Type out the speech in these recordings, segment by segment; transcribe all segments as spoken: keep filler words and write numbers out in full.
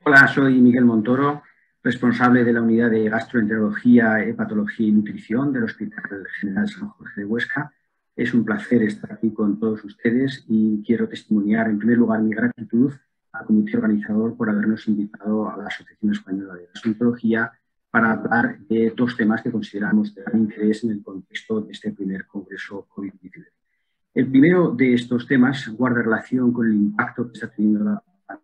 Hola, soy Miguel Montoro, responsable de la Unidad de Gastroenterología, Hepatología y Nutrición del Hospital General San Jorge de Huesca. Es un placer estar aquí con todos ustedes y quiero testimoniar, en primer lugar, mi gratitud al comité organizador por habernos invitado a la Asociación Española de Gastroenterología para hablar de dos temas que consideramos de gran interés en el contexto de este primer Congreso COVID diecinueve. El primero de estos temas guarda relación con el impacto que está teniendo la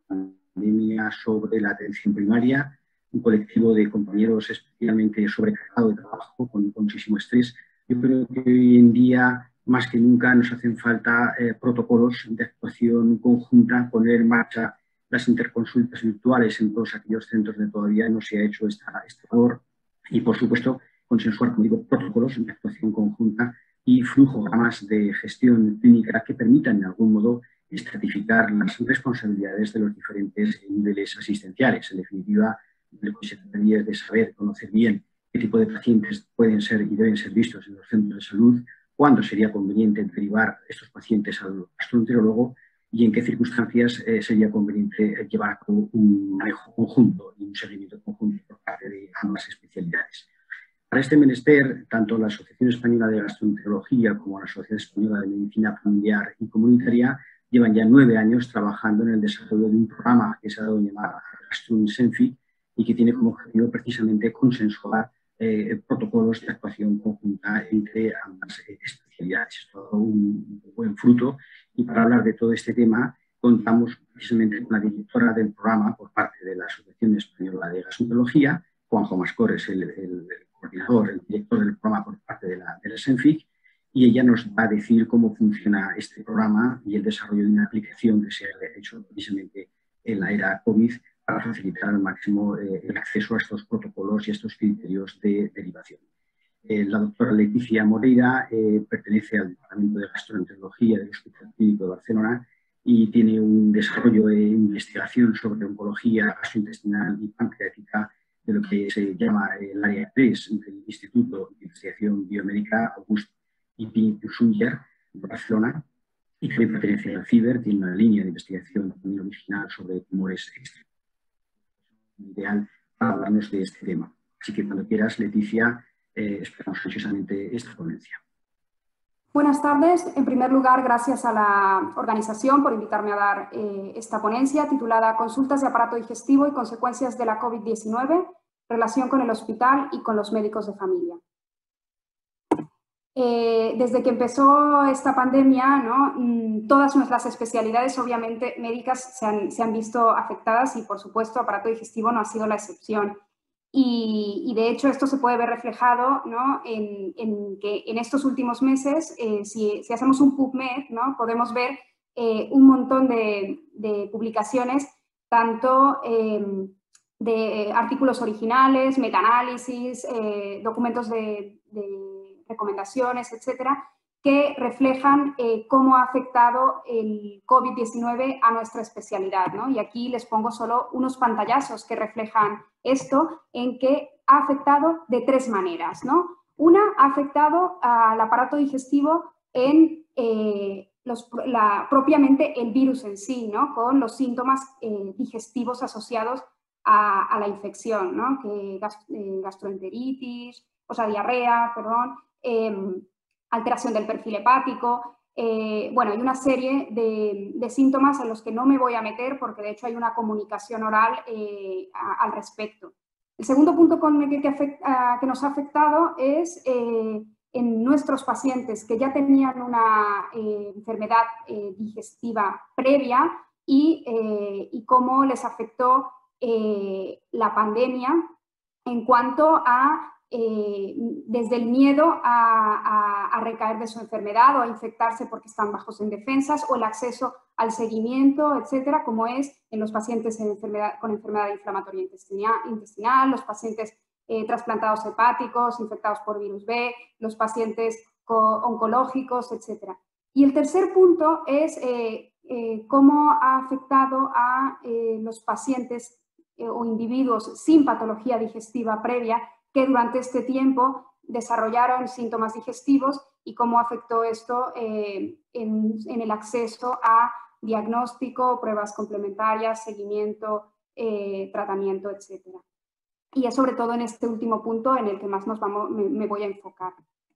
pandemia sobre la atención primaria, un colectivo de compañeros especialmente sobrecargado de trabajo, con, con muchísimo estrés. Yo creo que hoy en día, más que nunca, nos hacen falta eh, protocolos de actuación conjunta, poner en marcha las interconsultas virtuales en todos aquellos centros donde todavía no se ha hecho esta, esta labor y, por supuesto, consensuar, como digo, protocolos de actuación conjunta y flujogramas de gestión clínica que permitan, de algún modo, estratificar las responsabilidades de los diferentes niveles asistenciales. En definitiva, lo que se trataría es de saber, conocer bien qué tipo de pacientes pueden ser y deben ser vistos en los centros de salud, cuándo sería conveniente derivar estos pacientes al gastroenterólogo y en qué circunstancias eh, sería conveniente llevar a cabo un manejo conjunto y un seguimiento conjunto por parte de ambas especialidades. Para este menester, tanto la Asociación Española de Gastroenterología como la Asociación Española de Medicina Familiar y Comunitaria llevan ya nueve años trabajando en el desarrollo de un programa que se ha dado a llamar GastroSenfic y que tiene como objetivo precisamente consensuar eh, protocolos de actuación conjunta entre ambas eh, especialidades. Es todo un buen fruto y para hablar de todo este tema contamos precisamente con la directora del programa por parte de la Asociación Española de Gastroenterología, Juanjo Mascor es el, el, el coordinador, el director del programa por parte de la, de la Senfic, y ella nos va a decir cómo funciona este programa y el desarrollo de una aplicación que se ha hecho precisamente en la era COVID para facilitar al máximo eh, el acceso a estos protocolos y a estos criterios de derivación. Eh, la doctora Leticia Moreira eh, pertenece al Departamento de Gastroenterología del Hospital Clínico de Barcelona y tiene un desarrollo de investigación sobre oncología gastrointestinal y pancreática de lo que se llama el área tres del Instituto de Investigación Biomédica Augusto y Pi Piusunger de Barcelona, y también pertenece al CIBER, tiene una línea de investigación original sobre tumores extremos. Ideal para hablarnos de este tema. Así que cuando quieras, Leticia, eh, esperamos ansiosamente esta ponencia. Buenas tardes. En primer lugar, gracias a la organización por invitarme a dar eh, esta ponencia titulada Consultas de aparato digestivo y consecuencias de la COVID diecinueve, relación con el hospital y con los médicos de familia. Eh, desde que empezó esta pandemia, ¿no? Todas nuestras especialidades, obviamente, médicas se han, se han visto afectadas y, por supuesto, aparato digestivo no ha sido la excepción. Y, y de hecho, esto se puede ver reflejado, ¿no? en, en que en estos últimos meses, eh, si, si hacemos un PubMed, ¿no? Podemos ver eh, un montón de, de publicaciones, tanto eh, de artículos originales, metaanálisis, eh, documentos de, de recomendaciones, etcétera, que reflejan eh, cómo ha afectado el COVID diecinueve a nuestra especialidad, ¿no? Y aquí les pongo solo unos pantallazos que reflejan esto, en que ha afectado de tres maneras, ¿no? Una, ha afectado al aparato digestivo en eh, los, la, propiamente el virus en sí, ¿no? Con los síntomas eh, digestivos asociados a, a la infección, ¿no? Que gast, eh, gastroenteritis, o sea, diarrea, perdón, eh, alteración del perfil hepático, eh, bueno, hay una serie de, de síntomas en los que no me voy a meter porque de hecho hay una comunicación oral eh, a, al respecto. El segundo punto con el que, que, afecta, que nos ha afectado es eh, en nuestros pacientes que ya tenían una eh, enfermedad eh, digestiva previa y, eh, y cómo les afectó eh, la pandemia en cuanto a Eh, desde el miedo a, a, a recaer de su enfermedad o a infectarse porque están bajos en defensas, o el acceso al seguimiento, etcétera, como es en los pacientes en enfermedad, con enfermedad inflamatoria intestinal, intestinal los pacientes eh, trasplantados hepáticos, infectados por virus B, los pacientes oncológicos, etcétera. Y el tercer punto es eh, eh, cómo ha afectado a eh, los pacientes eh, o individuos sin patología digestiva previa que durante este tiempo desarrollaron síntomas digestivos y cómo afectó esto eh, en, en el acceso a diagnóstico, pruebas complementarias, seguimiento, eh, tratamiento, etcétera. Y es sobre todo en este último punto en el que más nos vamos, me, me voy a enfocar.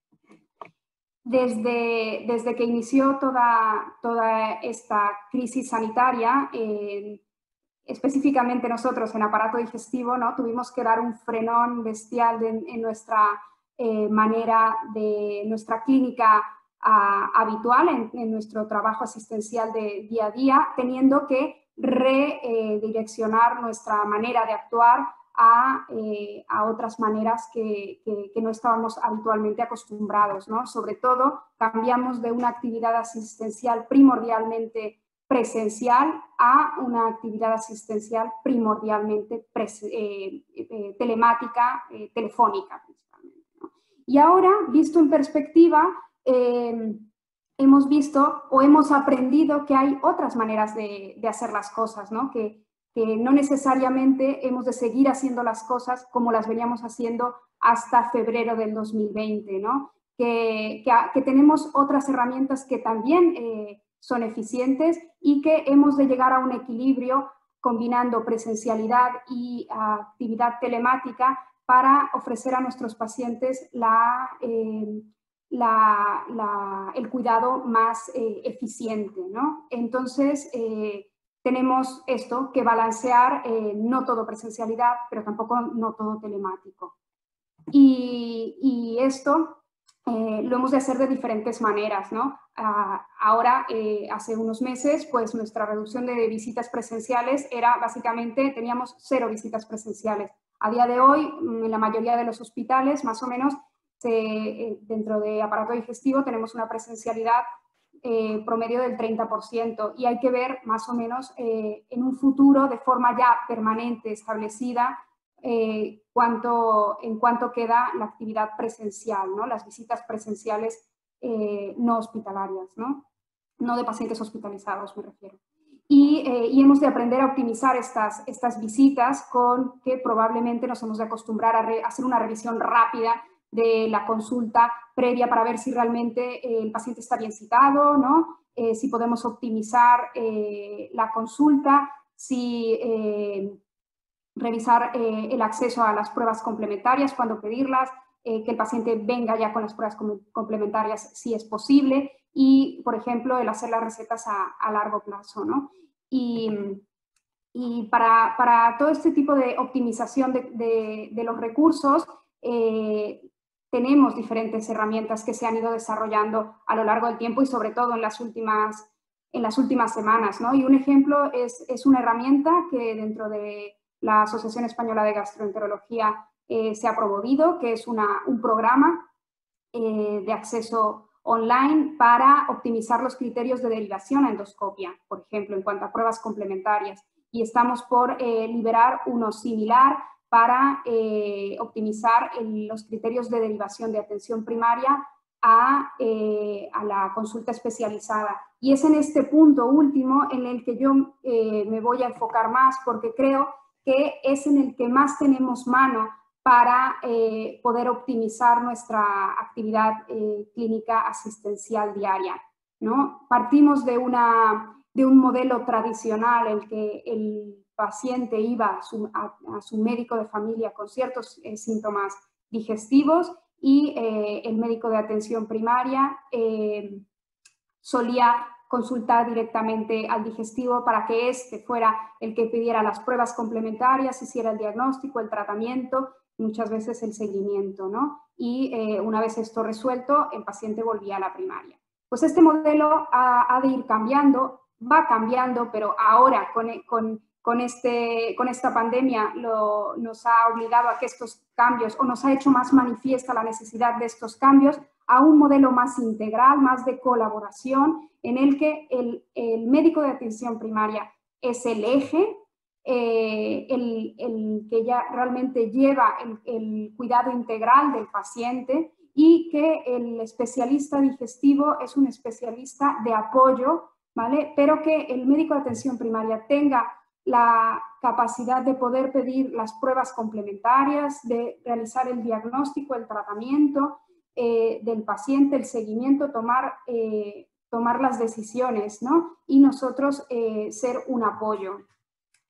Desde, desde que inició toda, toda esta crisis sanitaria, eh, específicamente nosotros en aparato digestivo, ¿no? Tuvimos que dar un frenón bestial de, en nuestra eh, manera de nuestra clínica a, habitual, en, en nuestro trabajo asistencial de día a día, teniendo que redireccionar eh, nuestra manera de actuar a, eh, a otras maneras que, que, que no estábamos habitualmente acostumbrados, ¿no? Sobre todo, cambiamos de una actividad asistencial primordialmente presencial a una actividad asistencial primordialmente eh, eh, telemática, eh, telefónica principalmente, ¿no? Y ahora, visto en perspectiva, eh, hemos visto o hemos aprendido que hay otras maneras de, de hacer las cosas, ¿no? Que, que no necesariamente hemos de seguir haciendo las cosas como las veníamos haciendo hasta febrero del dos mil veinte, ¿no? Que, que, que tenemos otras herramientas que también eh, son eficientes y que hemos de llegar a un equilibrio combinando presencialidad y uh, actividad telemática para ofrecer a nuestros pacientes la, eh, la, la, el cuidado más eh, eficiente, ¿no? Entonces, eh, tenemos esto que balancear, eh, no todo presencialidad, pero tampoco no todo telemático. Y, y esto eh, lo hemos de hacer de diferentes maneras, ¿no? Uh, ahora, eh, hace unos meses, pues nuestra reducción de visitas presenciales era básicamente, teníamos cero visitas presenciales. A día de hoy, en la mayoría de los hospitales, más o menos, se, eh, dentro de aparato digestivo tenemos una presencialidad Eh, promedio del treinta por ciento y hay que ver más o menos eh, en un futuro de forma ya permanente, establecida, eh, cuánto, en cuánto queda la actividad presencial, ¿no? Las visitas presenciales eh, no hospitalarias, ¿no? No de pacientes hospitalizados, me refiero. Y, eh, y hemos de aprender a optimizar estas, estas visitas con que probablemente nos hemos de acostumbrar a, re, a hacer una revisión rápida de la consulta previa para ver si realmente eh, el paciente está bien citado, ¿no? Eh, si podemos optimizar eh, la consulta, si eh, revisar eh, el acceso a las pruebas complementarias, cuándo pedirlas, eh, que el paciente venga ya con las pruebas complementarias si es posible y, por ejemplo, el hacer las recetas a, a largo plazo, ¿no? Y, y para, para todo este tipo de optimización de, de, de los recursos, eh, tenemos diferentes herramientas que se han ido desarrollando a lo largo del tiempo y sobre todo en las últimas, en las últimas semanas, ¿no? Y un ejemplo es, es una herramienta que dentro de la Asociación Española de Gastroenterología eh, se ha promovido, que es una, un programa eh, de acceso online para optimizar los criterios de derivación a endoscopia, por ejemplo, en cuanto a pruebas complementarias. Y estamos por eh, liberar uno similar para eh, optimizar el, los criterios de derivación de atención primaria a, eh, a la consulta especializada. Y es en este punto último en el que yo eh, me voy a enfocar más porque creo que es en el que más tenemos mano para eh, poder optimizar nuestra actividad eh, clínica asistencial diaria, ¿no? Partimos de, una, de un modelo tradicional en el que el paciente iba a su, a, a su médico de familia con ciertos eh, síntomas digestivos y eh, el médico de atención primaria eh, solía consultar directamente al digestivo para que éste fuera el que pidiera las pruebas complementarias, hiciera el diagnóstico, el tratamiento, muchas veces el seguimiento, ¿no? Y eh, una vez esto resuelto, el paciente volvía a la primaria. Pues este modelo ha, ha de ir cambiando, va cambiando, pero ahora con, con Con, este, con esta pandemia lo, nos ha obligado a que estos cambios, o nos ha hecho más manifiesta la necesidad de estos cambios, a un modelo más integral, más de colaboración, en el que el, el médico de atención primaria es el eje, eh, el, el que ya realmente lleva el, el cuidado integral del paciente y que el especialista digestivo es un especialista de apoyo, ¿vale? Pero que el médico de atención primaria tenga la capacidad de poder pedir las pruebas complementarias, de realizar el diagnóstico, el tratamiento eh, del paciente, el seguimiento, tomar, eh, tomar las decisiones, ¿no? Y nosotros eh, ser un apoyo.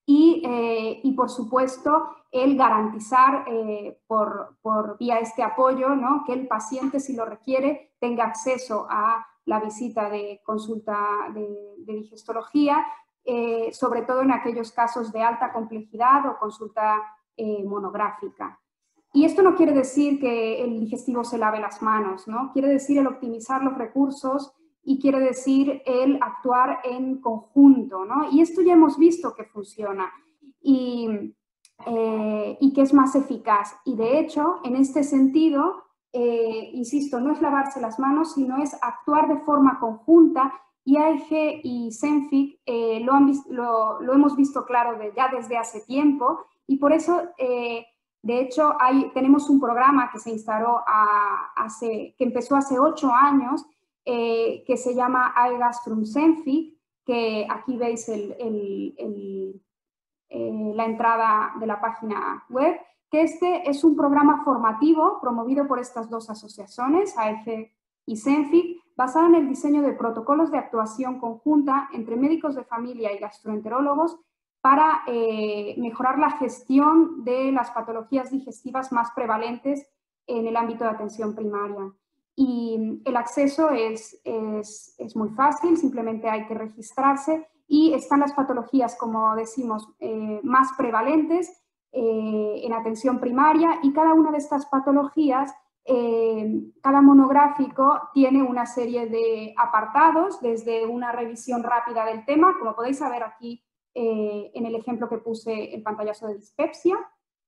y, eh, y por supuesto, el garantizar eh, por, por vía este apoyo, ¿no?, que el paciente, si lo requiere, tenga acceso a la visita de consulta de, de digestología, eh, sobre todo en aquellos casos de alta complejidad o consulta eh, monográfica. Y esto no quiere decir que el digestivo se lave las manos, ¿no? Quiere decir el optimizar los recursos y quiere decir el actuar en conjunto, ¿no? Y esto ya hemos visto que funciona y, eh, y que es más eficaz. Y de hecho, en este sentido, eh, insisto, no es lavarse las manos, sino es actuar de forma conjunta. Y A E G y Zenfic eh, lo, han lo, lo hemos visto claro de, ya desde hace tiempo y por eso... Eh, De hecho, hay, tenemos un programa que se instaló a, hace, que empezó hace ocho años, eh, que se llama iGastrum Zenfic, que aquí veis el, el, el, eh, la entrada de la página web, que este es un programa formativo promovido por estas dos asociaciones, A E G y Zenfic, basado en el diseño de protocolos de actuación conjunta entre médicos de familia y gastroenterólogos para eh, mejorar la gestión de las patologías digestivas más prevalentes en el ámbito de atención primaria. Y el acceso es, es, es muy fácil, simplemente hay que registrarse y están las patologías, como decimos, eh, más prevalentes eh, en atención primaria y cada una de estas patologías, eh, cada monográfico tiene una serie de apartados, desde una revisión rápida del tema, como podéis saber aquí, Eh, en el ejemplo que puse, el pantallazo de dispepsia.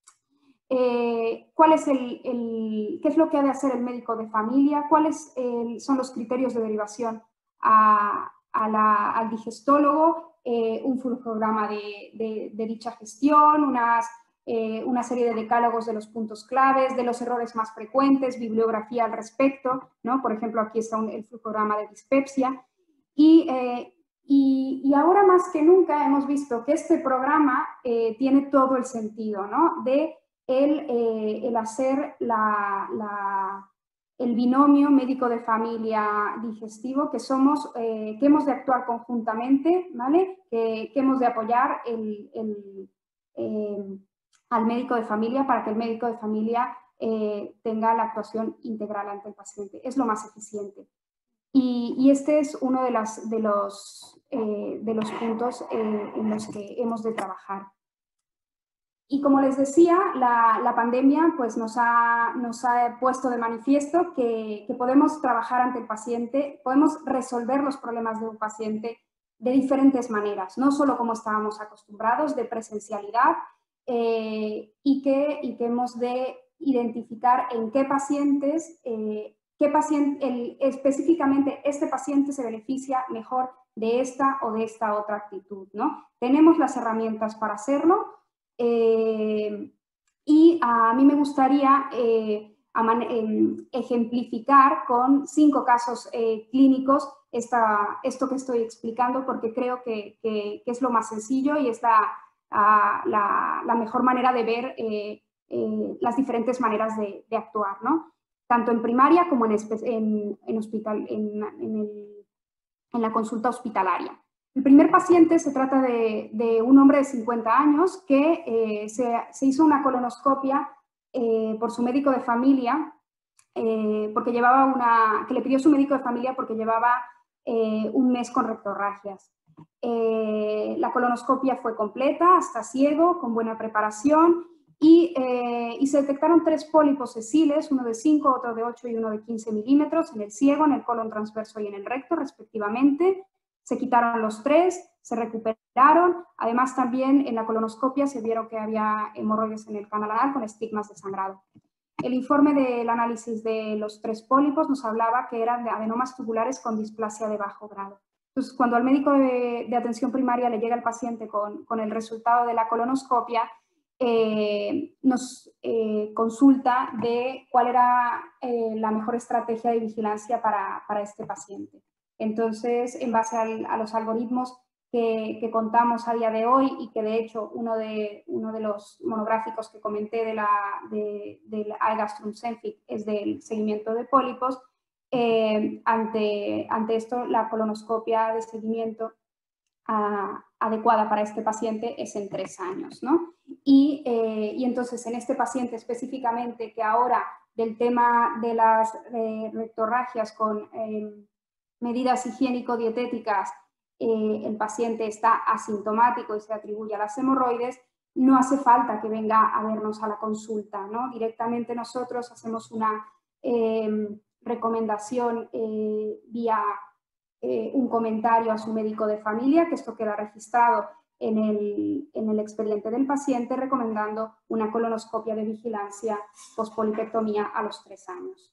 Eh, ¿cuál es el, el, ¿Qué es lo que ha de hacer el médico de familia? ¿Cuáles eh, son los criterios de derivación a, a la, al digestólogo? Eh, un flujograma de, de, de dicha gestión, unas, eh, una serie de decálogos de los puntos claves, de los errores más frecuentes, bibliografía al respecto, ¿no? Por ejemplo, aquí está un, el flujograma de dispepsia. Y eh, Y, y ahora más que nunca hemos visto que este programa eh, tiene todo el sentido, ¿no?, de el, eh, el hacer la, la, el binomio médico de familia digestivo, que, somos, eh, que hemos de actuar conjuntamente, ¿vale?, que, que hemos de apoyar el, el, eh, al médico de familia para que el médico de familia eh, tenga la actuación integral ante el paciente. Es lo más eficiente. Y, y este es uno de, las, de, los, eh, de los puntos eh, en los que hemos de trabajar. Y como les decía, la, la pandemia pues, nos, ha, nos ha puesto de manifiesto que, que podemos trabajar ante el paciente, podemos resolver los problemas de un paciente de diferentes maneras, no solo como estábamos acostumbrados, de presencialidad, eh, y, que, y que hemos de identificar en qué pacientes... Eh, ¿Qué paciente, el, específicamente este paciente se beneficia mejor de esta o de esta otra actitud, ¿no? Tenemos las herramientas para hacerlo eh, y a mí me gustaría eh, a man, eh, ejemplificar con cinco casos eh, clínicos esta, esto que estoy explicando, porque creo que, que, que es lo más sencillo y es la, a, la, la mejor manera de ver eh, eh, las diferentes maneras de, de actuar, ¿no?, tanto en primaria como en, en, en, hospital, en, en, el, en la consulta hospitalaria. El primer paciente se trata de, de un hombre de cincuenta años que eh, se, se hizo una colonoscopia eh, por su médico de familia, eh, porque llevaba una, que le pidió su médico de familia porque llevaba eh, un mes con rectorragias. Eh, la colonoscopia fue completa, hasta ciego, con buena preparación. Y, eh, y se detectaron tres pólipos sesiles, uno de cinco, otro de ocho y uno de quince milímetros en el ciego, en el colon transverso y en el recto, respectivamente. Se quitaron los tres, se recuperaron. Además, también en la colonoscopia se vieron que había hemorroides en el canal anal con estigmas de sangrado. El informe del análisis de los tres pólipos nos hablaba que eran de adenomas tubulares con displasia de bajo grado. Entonces, cuando al médico de, de atención primaria le llega el paciente con, con el resultado de la colonoscopia, Eh, nos eh, consulta de cuál era eh, la mejor estrategia de vigilancia para, para este paciente. Entonces, en base al, a los algoritmos que, que contamos a día de hoy y que de hecho uno de, uno de los monográficos que comenté de la, de, del iGastrum Zenfic es del seguimiento de pólipos, eh, ante, ante esto la colonoscopia de seguimiento a, adecuada para este paciente es en tres años, ¿no? Y, eh, y entonces en este paciente específicamente, que ahora del tema de las eh, rectorragias con eh, medidas higiénico-dietéticas, eh, el paciente está asintomático y se atribuye a las hemorroides, no hace falta que venga a vernos a la consulta, ¿no? Directamente nosotros hacemos una eh, recomendación eh, vía eh, un comentario a su médico de familia, que esto queda registrado en el, en el expediente del paciente, recomendando una colonoscopia de vigilancia pospolipectomía a los tres años.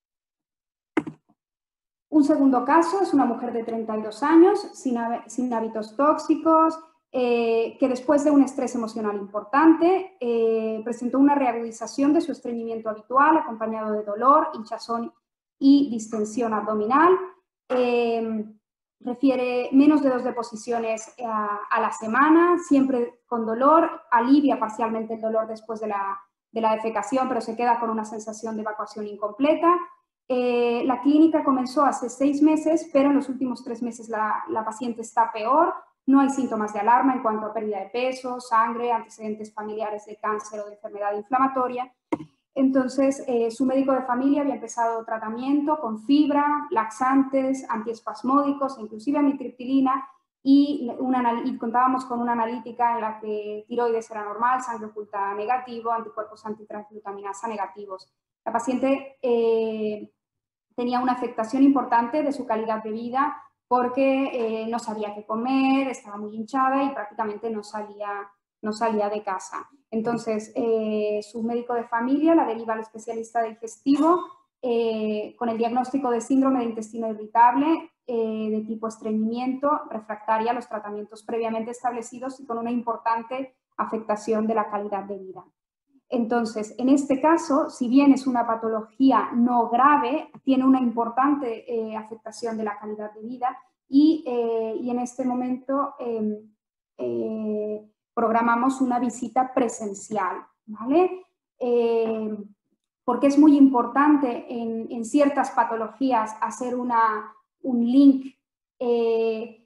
Un segundo caso es una mujer de treinta y dos años, sin, sin hábitos tóxicos, eh, que después de un estrés emocional importante eh, presentó una reagudización de su estreñimiento habitual, acompañado de dolor, hinchazón y distensión abdominal. Eh, refiere menos de dos deposiciones a, a la semana, siempre con dolor, alivia parcialmente el dolor después de la, de la defecación, pero se queda con una sensación de evacuación incompleta. Eh, la clínica comenzó hace seis meses, pero en los últimos tres meses la, la paciente está peor. No hay síntomas de alarma en cuanto a pérdida de peso, sangre, antecedentes familiares de cáncer o de enfermedad inflamatoria. Entonces, eh, su médico de familia había empezado tratamiento con fibra, laxantes, antiespasmódicos, inclusive amitriptilina, y, una, y contábamos con una analítica en la que tiroides era normal, sangre oculta negativo, anticuerpos antitransglutaminasa negativos. La paciente eh, tenía una afectación importante de su calidad de vida porque eh, no sabía qué comer, estaba muy hinchada y prácticamente no salía, no salía de casa. Entonces, eh, su médico de familia la deriva al especialista digestivo eh, con el diagnóstico de síndrome de intestino irritable eh, de tipo estreñimiento refractaria a los tratamientos previamente establecidos y con una importante afectación de la calidad de vida. Entonces, en este caso, si bien es una patología no grave, tiene una importante eh, afectación de la calidad de vida y, eh, y en este momento eh, eh, programamos una visita presencial, ¿vale? Eh, porque es muy importante en, en ciertas patologías hacer una, un link eh,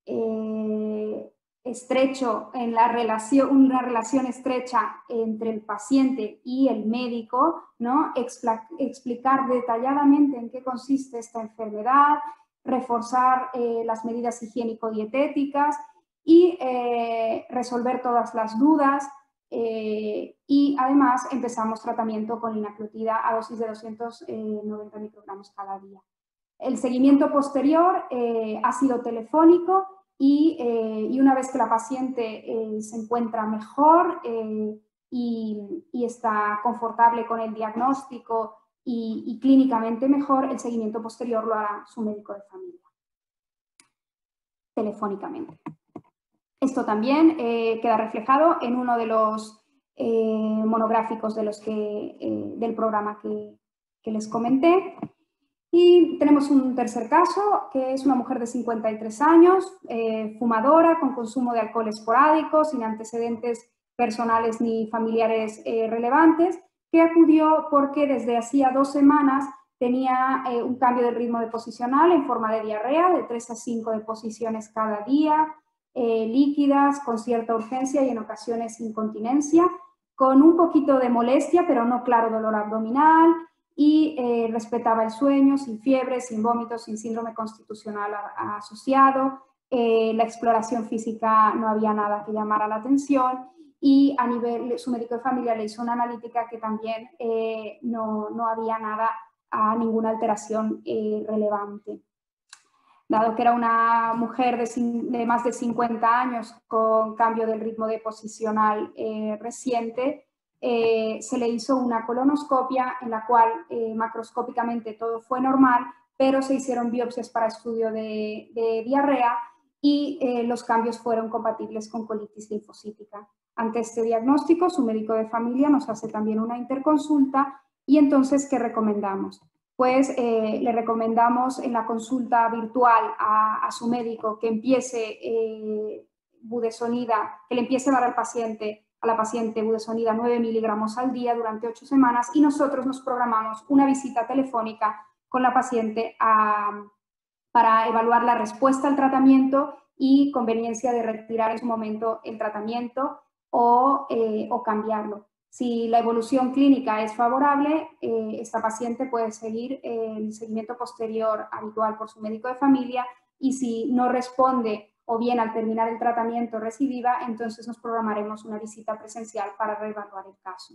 eh, estrecho, en la relación, una relación estrecha entre el paciente y el médico, ¿no? Expla, explicar detalladamente en qué consiste esta enfermedad, reforzar eh, las medidas higiénico-dietéticas y eh, resolver todas las dudas. Eh, y además empezamos tratamiento con linaclotida a dosis de doscientos noventa microgramos cada día. El seguimiento posterior eh, ha sido telefónico y, eh, y una vez que la paciente eh, se encuentra mejor eh, y, y está confortable con el diagnóstico y, y clínicamente mejor, el seguimiento posterior lo hará su médico de familia, telefónicamente. Esto también eh, queda reflejado en uno de los eh, monográficos de los que, eh, del programa que, que les comenté. Y tenemos un tercer caso, que es una mujer de cincuenta y tres años, eh, fumadora, con consumo de alcohol esporádico, sin antecedentes personales ni familiares eh, relevantes, que acudió porque desde hacía dos semanas tenía eh, un cambio del ritmo deposicional en forma de diarrea, de tres a cinco deposiciones cada día, eh, líquidas, con cierta urgencia y en ocasiones incontinencia, con un poquito de molestia, pero no claro dolor abdominal, y eh, respetaba el sueño, sin fiebre, sin vómitos, sin síndrome constitucional a, a asociado. Eh, la exploración física no había nada que llamara la atención y a nivel, su médico de familia le hizo una analítica que también eh, no, no había nada, a ninguna alteración eh, relevante. Dado que era una mujer de, de más de cincuenta años con cambio del ritmo deposicional eh, reciente, Eh, se le hizo una colonoscopia en la cual eh, macroscópicamente todo fue normal, pero se hicieron biopsias para estudio de, de diarrea y eh, los cambios fueron compatibles con colitis linfocítica. Ante este diagnóstico, su médico de familia nos hace también una interconsulta y entonces, ¿qué recomendamos? Pues eh, le recomendamos en la consulta virtual a, a su médico que empiece eh, budesonida, que le empiece a dar al paciente a la paciente budesonida nueve miligramos al día durante ocho semanas y nosotros nos programamos una visita telefónica con la paciente a, para evaluar la respuesta al tratamiento y conveniencia de retirar en su momento el tratamiento o, eh, o cambiarlo. Si la evolución clínica es favorable, eh, esta paciente puede seguir el seguimiento posterior habitual por su médico de familia, y si no responde o bien al terminar el tratamiento recidiva, entonces nos programaremos una visita presencial para reevaluar el caso.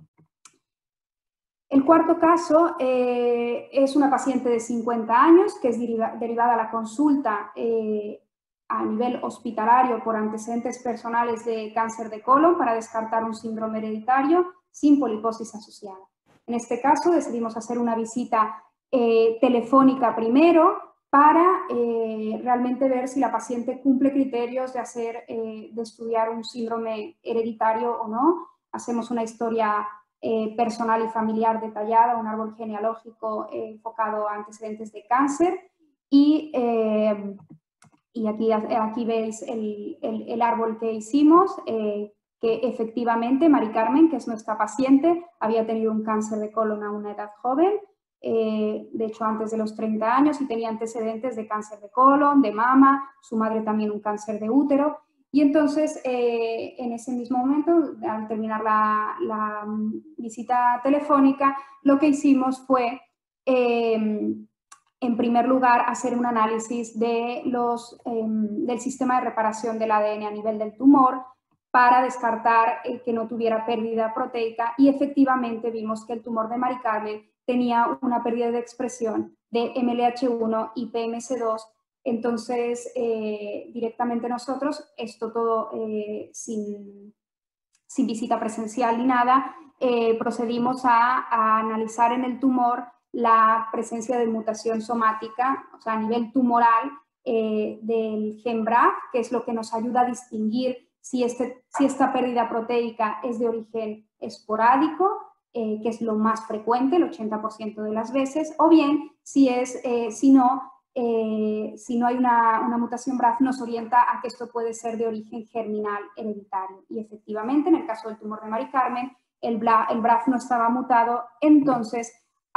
El cuarto caso eh, es una paciente de cincuenta años que es deriva, derivada a la consulta eh, a nivel hospitalario por antecedentes personales de cáncer de colon para descartar un síndrome hereditario sin poliposis asociada. En este caso decidimos hacer una visita eh, telefónica primero para eh, realmente ver si la paciente cumple criterios de, hacer, eh, de estudiar un síndrome hereditario o no. Hacemos una historia eh, personal y familiar detallada, un árbol genealógico eh, enfocado a antecedentes de cáncer y... Eh, Y aquí, aquí veis el, el, el árbol que hicimos, eh, que efectivamente Mari Carmen, que es nuestra paciente, había tenido un cáncer de colon a una edad joven, eh, de hecho antes de los treinta años, y tenía antecedentes de cáncer de colon, de mama, su madre también un cáncer de útero. Y entonces, eh, en ese mismo momento, al terminar la, la visita telefónica, lo que hicimos fue... Eh, en primer lugar, hacer un análisis de los, eh, del sistema de reparación del A D N a nivel del tumor para descartar eh, que no tuviera pérdida proteica, y efectivamente vimos que el tumor de Mari Carmen tenía una pérdida de expresión de M L H uno y P M C dos. Entonces, eh, directamente nosotros, esto todo eh, sin, sin visita presencial ni nada, eh, procedimos a, a analizar en el tumor la presencia de mutación somática, o sea, a nivel tumoral, eh, del gen B R A F, que es lo que nos ayuda a distinguir si, este, si esta pérdida proteica es de origen esporádico, eh, que es lo más frecuente, el ochenta por ciento de las veces, o bien si, es, eh, si, no, eh, si no hay una, una mutación B R A F, nos orienta a que esto puede ser de origen germinal hereditario. Y efectivamente, en el caso del tumor de Mari Carmen, el B R A F no estaba mutado, entonces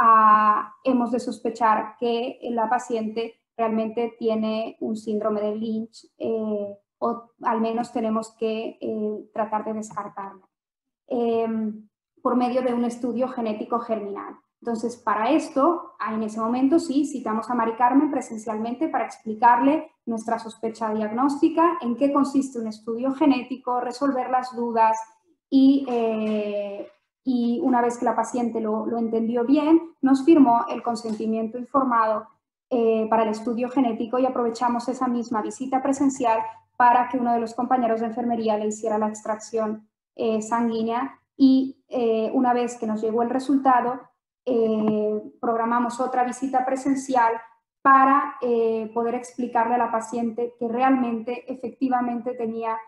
Uh, hemos de sospechar que la paciente realmente tiene un síndrome de Lynch, eh, o al menos tenemos que eh, tratar de descartarlo eh, por medio de un estudio genético germinal. Entonces, para esto, en ese momento sí, citamos a Mari Carmen presencialmente para explicarle nuestra sospecha diagnóstica, en qué consiste un estudio genético, resolver las dudas y... Eh, y una vez que la paciente lo, lo entendió bien, nos firmó el consentimiento informado eh, para el estudio genético, y aprovechamos esa misma visita presencial para que uno de los compañeros de enfermería le hiciera la extracción eh, sanguínea, y eh, una vez que nos llegó el resultado, eh, programamos otra visita presencial para eh, poder explicarle a la paciente que realmente, efectivamente tenía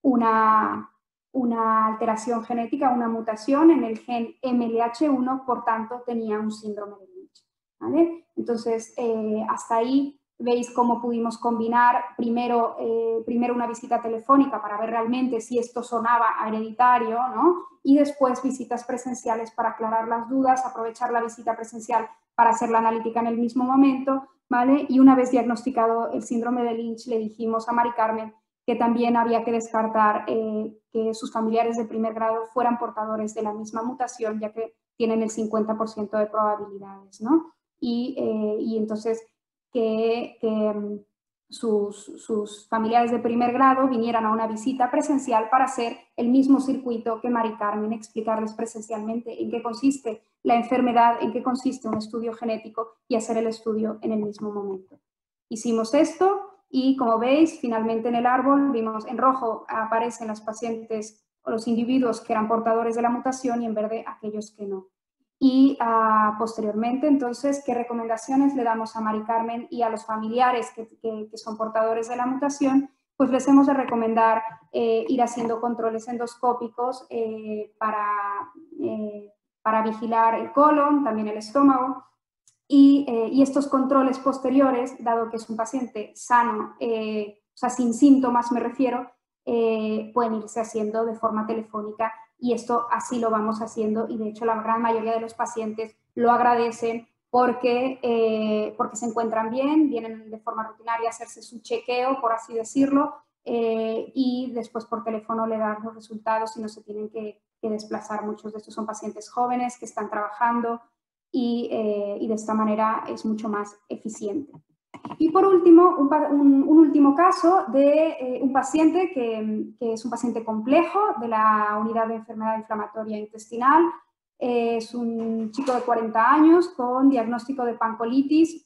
una... una alteración genética, una mutación en el gen M L H uno, por tanto tenía un síndrome de Lynch, ¿vale? Entonces, eh, hasta ahí veis cómo pudimos combinar primero, eh, primero una visita telefónica para ver realmente si esto sonaba a hereditario, ¿no? Y después visitas presenciales para aclarar las dudas, aprovechar la visita presencial para hacer la analítica en el mismo momento, ¿vale? Y una vez diagnosticado el síndrome de Lynch, le dijimos a Mari Carmen que también había que descartar eh, que sus familiares de primer grado fueran portadores de la misma mutación, ya que tienen el cincuenta por ciento de probabilidades, ¿no? Y, eh, y entonces que, que um, sus, sus familiares de primer grado vinieran a una visita presencial para hacer el mismo circuito que Mari Carmen, explicarles presencialmente en qué consiste la enfermedad, en qué consiste un estudio genético, y hacer el estudio en el mismo momento. Hicimos esto. Y como veis, finalmente en el árbol vimos en rojo aparecen las pacientes o los individuos que eran portadores de la mutación, y en verde aquellos que no. Y uh, posteriormente, entonces, ¿qué recomendaciones le damos a Mari Carmen y a los familiares que, que, que son portadores de la mutación? Pues les hemos de recomendar eh, ir haciendo controles endoscópicos eh, para, eh, para vigilar el colon, también el estómago. Y, eh, y estos controles posteriores, dado que es un paciente sano, eh, o sea, sin síntomas me refiero, eh, pueden irse haciendo de forma telefónica, y esto así lo vamos haciendo, y de hecho la gran mayoría de los pacientes lo agradecen porque, eh, porque se encuentran bien, vienen de forma rutinaria a hacerse su chequeo, por así decirlo, eh, y después por teléfono le dan los resultados y no se tienen que, que desplazar. Muchos de estos son pacientes jóvenes que están trabajando y, eh, y de esta manera es mucho más eficiente. Y por último, un, un, un último caso de eh, un paciente que, que es un paciente complejo de la unidad de enfermedad inflamatoria intestinal. Eh, es un chico de cuarenta años con diagnóstico de pancolitis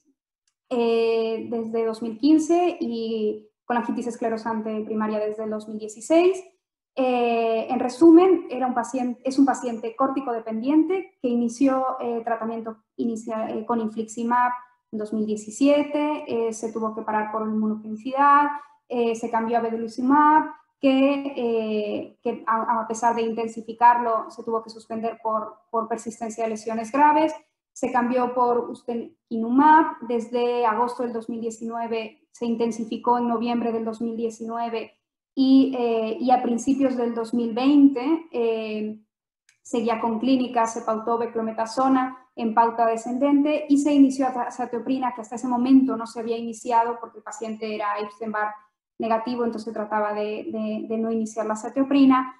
eh, desde dos mil quince y con longitis esclerosante primaria desde el dos mil dieciséis. Eh, en resumen, era un paciente, es un paciente córtico dependiente que inició eh, tratamiento inicia, eh, con infliximab en dos mil diecisiete, eh, se tuvo que parar por inmunogenicidad, eh, se cambió a vedolizumab, que, eh, que a, a pesar de intensificarlo se tuvo que suspender por, por persistencia de lesiones graves, se cambió por ustekinumab, desde agosto del dos mil diecinueve se intensificó en noviembre del dos mil diecinueve y, eh, y a principios del dos mil veinte eh, seguía con clínicas, se pautó beclometasona en pauta descendente y se inició azathioprina, que hasta ese momento no se había iniciado porque el paciente era Epstein-Barr negativo, entonces se trataba de, de, de no iniciar la azathioprina.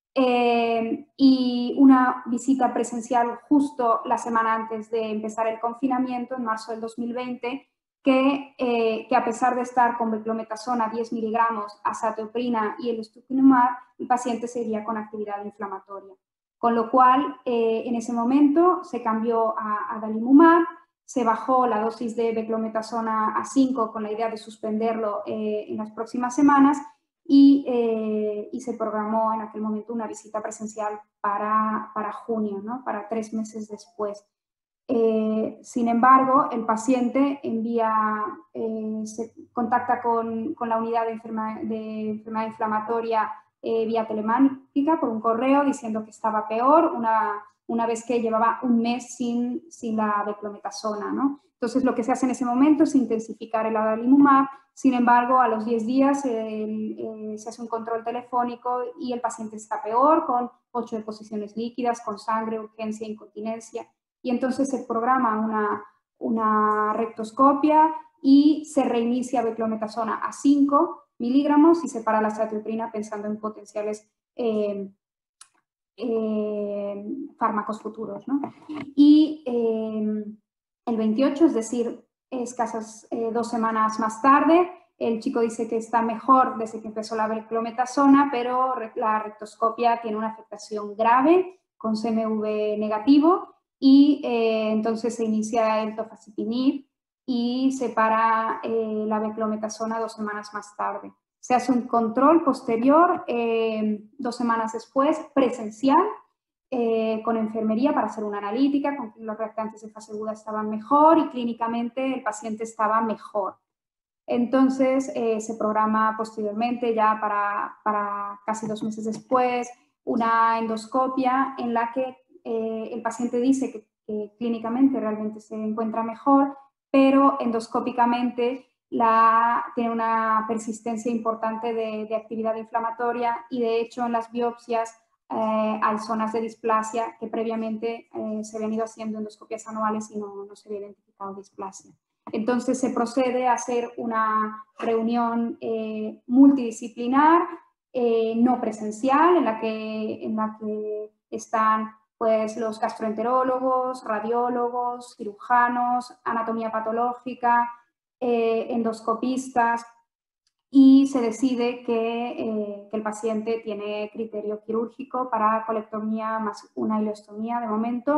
Eh, y una visita presencial justo la semana antes de empezar el confinamiento, en marzo del dos mil veinte, que, eh, que a pesar de estar con beclometasona diez miligramos, azathioprina y el ustekinumab, el paciente seguía con actividad inflamatoria. Con lo cual, eh, en ese momento se cambió a adalimumab, se bajó la dosis de beclometasona a cinco con la idea de suspenderlo eh, en las próximas semanas y, eh, y se programó en aquel momento una visita presencial para, para junio, ¿no? Para tres meses después. Eh, sin embargo, el paciente envía, eh, se contacta con, con la unidad de enfermedad, de enfermedad inflamatoria eh, vía telemática por un correo diciendo que estaba peor una, una vez que llevaba un mes sin, sin la beclometasona, ¿no? Entonces, lo que se hace en ese momento es intensificar el adalimumab. Sin embargo, a los diez días eh, eh, se hace un control telefónico y el paciente está peor, con ocho deposiciones líquidas, con sangre, urgencia, incontinencia. Y entonces se programa una, una rectoscopia y se reinicia beclometasona a cinco miligramos y se para la azathioprina pensando en potenciales eh, eh, fármacos futuros, ¿no? Y eh, el veintiocho, es decir, escasas eh, dos semanas más tarde, el chico dice que está mejor desde que empezó la beclometasona, pero la rectoscopia tiene una afectación grave con C M V negativo y eh, entonces se inicia el tofacitinib y se para eh, la beclometasona dos semanas más tarde. Se hace un control posterior eh, dos semanas después, presencial, eh, con enfermería para hacer una analítica, con que los reactantes de fase aguda estaban mejor y clínicamente el paciente estaba mejor. Entonces eh, se programa posteriormente, ya para, para casi dos meses después, una endoscopia en la que eh, el paciente dice que, que clínicamente realmente se encuentra mejor, pero endoscópicamente la, tiene una persistencia importante de, de actividad inflamatoria y de hecho en las biopsias eh, hay zonas de displasia que previamente eh, se habían ido haciendo endoscopias anuales y no, no se había identificado displasia. Entonces se procede a hacer una reunión eh, multidisciplinar, eh, no presencial, en la que, en la que están pues, los gastroenterólogos, radiólogos, cirujanos, anatomía patológica, eh, endoscopistas, y se decide que, eh, que el paciente tiene criterio quirúrgico para colectomía más una ileostomía de momento,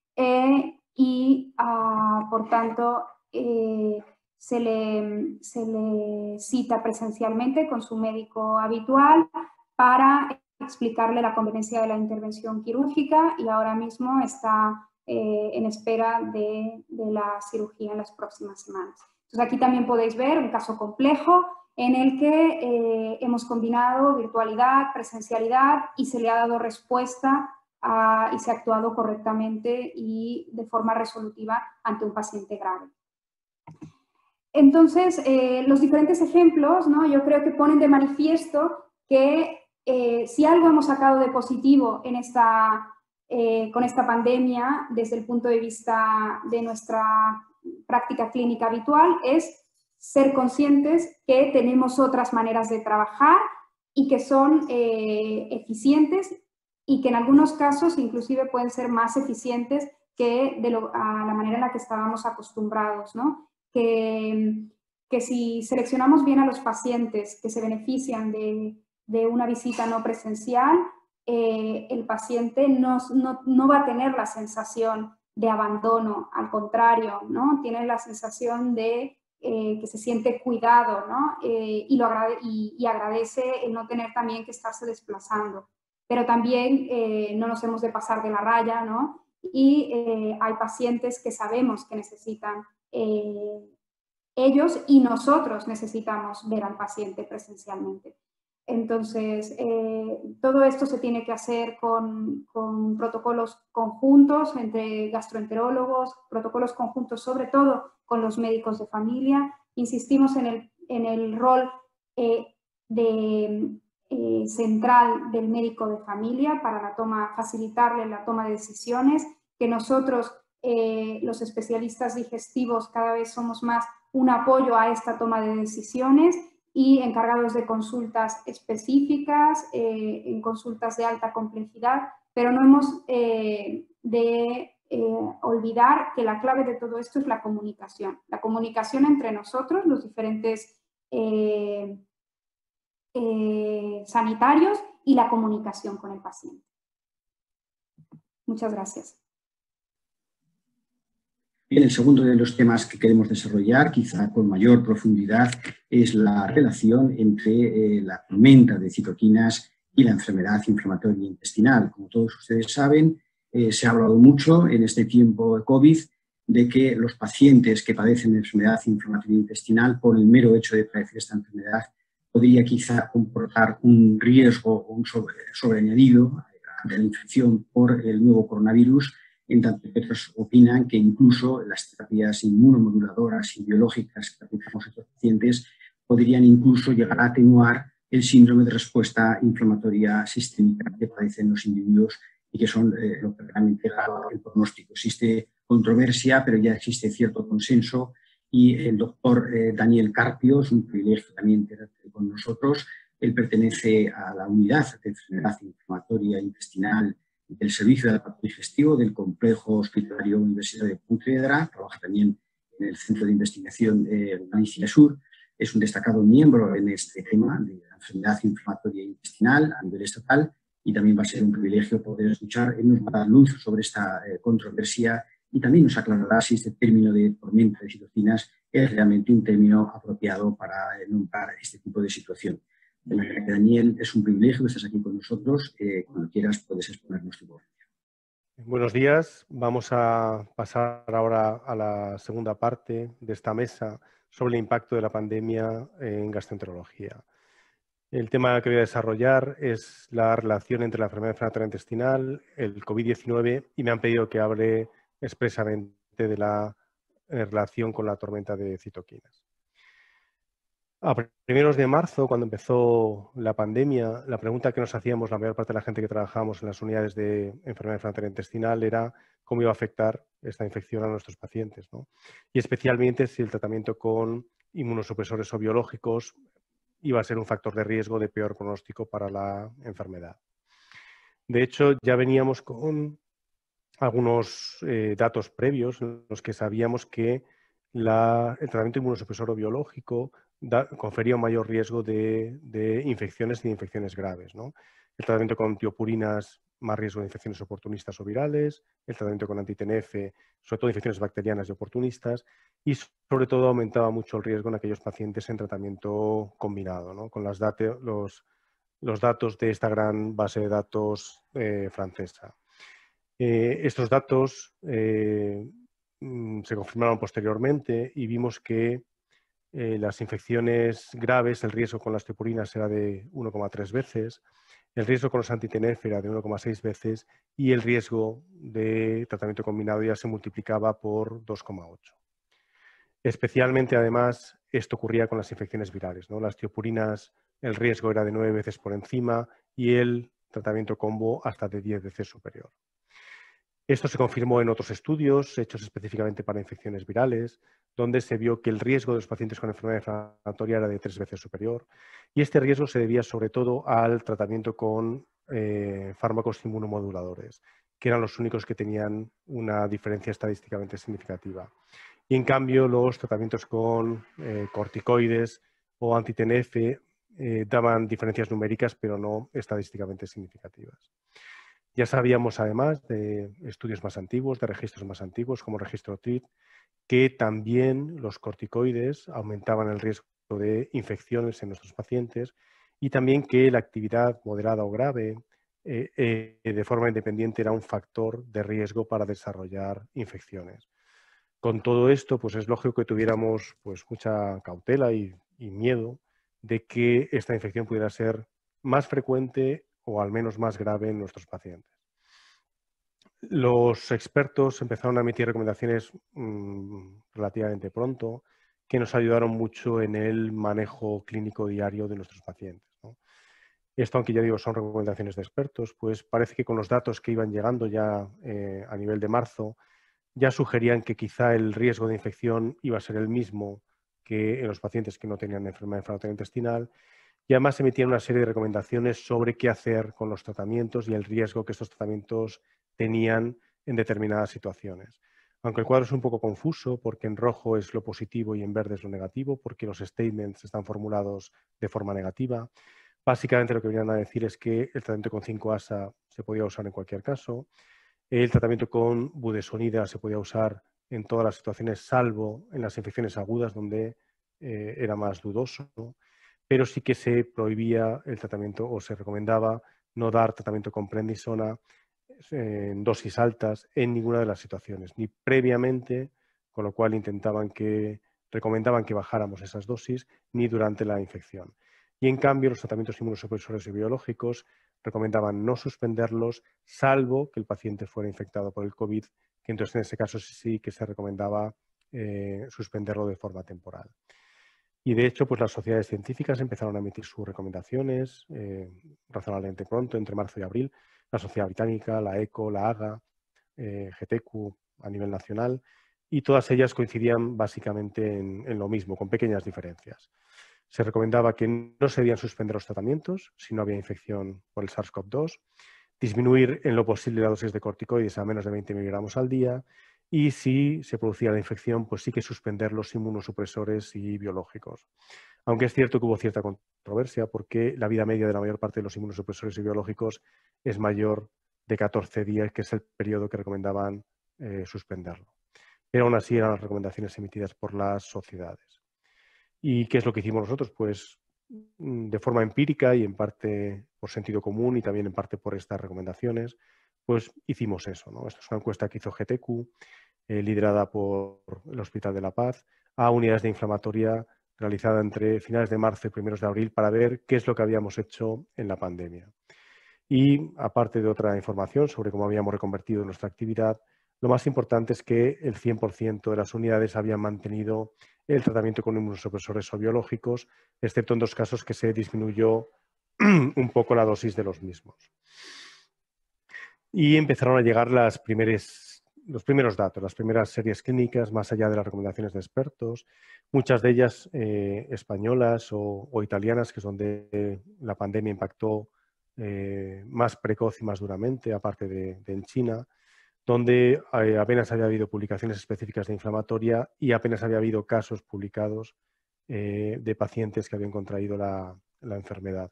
eh, y uh, por tanto eh, se, le, se le cita presencialmente con su médico habitual para explicarle la conveniencia de la intervención quirúrgica y ahora mismo está eh, en espera de, de la cirugía en las próximas semanas. Entonces aquí también podéis ver un caso complejo en el que eh, hemos combinado virtualidad, presencialidad y se le ha dado respuesta a, y se ha actuado correctamente y de forma resolutiva ante un paciente grave. Entonces, eh, los diferentes ejemplos, ¿no? Yo creo que ponen de manifiesto que eh, si algo hemos sacado de positivo en esta, eh, con esta pandemia desde el punto de vista de nuestra práctica clínica habitual es ser conscientes que tenemos otras maneras de trabajar y que son eh, eficientes y que en algunos casos inclusive pueden ser más eficientes que de lo, a la manera en la que estábamos acostumbrados, ¿no? Que, que si seleccionamos bien a los pacientes que se benefician de, de una visita no presencial, eh, el paciente no, no, no va a tener la sensación de abandono, al contrario, ¿no? Tiene la sensación de eh, que se siente cuidado, ¿no? Eh, y, lo agrade y, y agradece el no tener también que estarse desplazando. Pero también eh, no nos hemos de pasar de la raya, ¿no? Y eh, hay pacientes que sabemos que necesitan, eh, ellos y nosotros necesitamos ver al paciente presencialmente. Entonces, eh, todo esto se tiene que hacer con, con protocolos conjuntos entre gastroenterólogos, protocolos conjuntos sobre todo con los médicos de familia. Insistimos en el, en el rol eh, de, eh, central del médico de familia para la toma, facilitarle la toma de decisiones, que nosotros, eh, los especialistas digestivos, cada vez somos más un apoyo a esta toma de decisiones y encargados de consultas específicas, eh, en consultas de alta complejidad, pero no hemos eh, de eh, olvidar que la clave de todo esto es la comunicación, la comunicación entre nosotros, los diferentes eh, eh, sanitarios y la comunicación con el paciente. Muchas gracias. Bien, el segundo de los temas que queremos desarrollar, quizá con mayor profundidad, es la relación entre eh, la tormenta de citoquinas y la enfermedad inflamatoria intestinal. Como todos ustedes saben, eh, se ha hablado mucho en este tiempo de COVID de que los pacientes que padecen de enfermedad inflamatoria intestinal, por el mero hecho de padecer esta enfermedad, podría quizá comportar un riesgo o un sobre, sobreañadido ante la infección por el nuevo coronavirus, en tanto que otros opinan que incluso las terapias inmunomoduladoras y biológicas que aplicamos a estos pacientes podrían incluso llegar a atenuar el síndrome de respuesta inflamatoria sistémica que padecen los individuos y que son eh, lo que realmente da el pronóstico. Existe controversia, pero ya existe cierto consenso y el doctor eh, Daniel Carpio, es un privilegio también tener con nosotros. Él pertenece a la unidad de enfermedad inflamatoria intestinal del Servicio de Aparato Digestivo del Complejo Hospitalario Universitario de Pontevedra, trabaja también en el Centro de Investigación de Galicia Sur, es un destacado miembro en este tema de la enfermedad inflamatoria intestinal a nivel estatal y también va a ser un privilegio poder escuchar, él nos va a dar luz sobre esta eh, controversia y también nos aclarará si este término de tormenta de citocinas es realmente un término apropiado para eh, nombrar este tipo de situación. Daniel, es un privilegio que estés aquí con nosotros. Eh, cuando quieras puedes exponernos tu voz. Buenos días. Vamos a pasar ahora a la segunda parte de esta mesa sobre el impacto de la pandemia en gastroenterología. El tema que voy a desarrollar es la relación entre la enfermedad inflamatoria intestinal, el COVID diecinueve y me han pedido que hable expresamente de la relación con la tormenta de citoquinas. A primeros de marzo, cuando empezó la pandemia, la pregunta que nos hacíamos la mayor parte de la gente que trabajábamos en las unidades de enfermedad inflamatoria intestinal era cómo iba a afectar esta infección a nuestros pacientes, ¿no? Y especialmente si el tratamiento con inmunosupresores o biológicos iba a ser un factor de riesgo de peor pronóstico para la enfermedad. De hecho, ya veníamos con algunos eh, datos previos en los que sabíamos que la, el tratamiento inmunosupresor o biológico Da, confería un mayor riesgo de, de infecciones y de infecciones graves, ¿no? El tratamiento con tiopurinas, más riesgo de infecciones oportunistas o virales, el tratamiento con anti-T N F, sobre todo infecciones bacterianas y oportunistas, y sobre todo aumentaba mucho el riesgo en aquellos pacientes en tratamiento combinado, ¿no? Con las date, los, los datos de esta gran base de datos eh, francesa. Eh, estos datos eh, se confirmaron posteriormente y vimos que Eh, las infecciones graves, el riesgo con las tiopurinas era de uno coma tres veces, el riesgo con los anti-T N F era de uno coma seis veces y el riesgo de tratamiento combinado ya se multiplicaba por dos coma ocho. Especialmente, además, esto ocurría con las infecciones virales, ¿no? Las tiopurinas, el riesgo era de nueve veces por encima y el tratamiento combo hasta de diez veces superior. Esto se confirmó en otros estudios hechos específicamente para infecciones virales, donde se vio que el riesgo de los pacientes con enfermedad inflamatoria era de tres veces superior. Y este riesgo se debía sobre todo al tratamiento con eh, fármacos inmunomoduladores, que eran los únicos que tenían una diferencia estadísticamente significativa. Y en cambio, los tratamientos con eh, corticoides o anti-T N F eh, daban diferencias numéricas, pero no estadísticamente significativas. Ya sabíamos, además, de estudios más antiguos, de registros más antiguos, como el registro T R I T, que también los corticoides aumentaban el riesgo de infecciones en nuestros pacientes y también que la actividad moderada o grave eh, eh, de forma independiente era un factor de riesgo para desarrollar infecciones. Con todo esto, pues es lógico que tuviéramos pues, mucha cautela y, y miedo de que esta infección pudiera ser más frecuente o al menos más grave en nuestros pacientes. Los expertos empezaron a emitir recomendaciones mmm, relativamente pronto que nos ayudaron mucho en el manejo clínico diario de nuestros pacientes, ¿no? Esto, aunque ya digo, son recomendaciones de expertos, pues parece que con los datos que iban llegando ya eh, a nivel de marzo, ya sugerían que quizá el riesgo de infección iba a ser el mismo que en los pacientes que no tenían enfermedad inflamatoria intestinal. Y además emitían una serie de recomendaciones sobre qué hacer con los tratamientos y el riesgo que estos tratamientos tenían en determinadas situaciones. Aunque el cuadro es un poco confuso, porque en rojo es lo positivo y en verde es lo negativo, porque los statements están formulados de forma negativa. Básicamente lo que venían a decir es que el tratamiento con cinco A S A se podía usar en cualquier caso. El tratamiento con budesonida se podía usar en todas las situaciones, salvo en las infecciones agudas, donde eh, era más dudoso. Pero sí que se prohibía el tratamiento o se recomendaba no dar tratamiento con prednisona en dosis altas en ninguna de las situaciones, ni previamente, con lo cual intentaban que, recomendaban que bajáramos esas dosis, ni durante la infección. Y en cambio, los tratamientos inmunosupresores y biológicos recomendaban no suspenderlos, salvo que el paciente fuera infectado por el COVID, que entonces en ese caso sí que se recomendaba eh, suspenderlo de forma temporal. Y de hecho, pues las sociedades científicas empezaron a emitir sus recomendaciones eh, razonablemente pronto, entre marzo y abril. La Sociedad Británica, la ECO, la AGA, eh, G T Q a nivel nacional, y todas ellas coincidían básicamente en, en lo mismo, con pequeñas diferencias. Se recomendaba que no se debían suspender los tratamientos si no había infección por el SARS CoV dos, disminuir en lo posible la dosis de corticoides a menos de veinte miligramos al día, y si se producía la infección, pues sí que suspender los inmunosupresores y biológicos. Aunque es cierto que hubo cierta controversia porque la vida media de la mayor parte de los inmunosupresores y biológicos es mayor de catorce días, que es el periodo que recomendaban eh, suspenderlo. Pero aún así eran las recomendaciones emitidas por las sociedades. ¿Y qué es lo que hicimos nosotros? Pues de forma empírica y en parte por sentido común y también en parte por estas recomendaciones, pues hicimos eso, ¿no? Esta es una encuesta que hizo G T Q, eh, liderada por el Hospital de la Paz, a unidades de inflamatoria realizada entre finales de marzo y primeros de abril para ver qué es lo que habíamos hecho en la pandemia. Y aparte de otra información sobre cómo habíamos reconvertido nuestra actividad, lo más importante es que el cien por ciento de las unidades habían mantenido el tratamiento con inmunosupresores o biológicos, excepto en dos casos que se disminuyó un poco la dosis de los mismos. Y empezaron a llegar las primeras, los primeros datos, las primeras series clínicas, más allá de las recomendaciones de expertos, muchas de ellas eh, españolas o, o italianas, que es donde la pandemia impactó eh, más precoz y más duramente, aparte de, de en China, donde eh, apenas había habido publicaciones específicas de inflamatoria y apenas había habido casos publicados eh, de pacientes que habían contraído la, la enfermedad.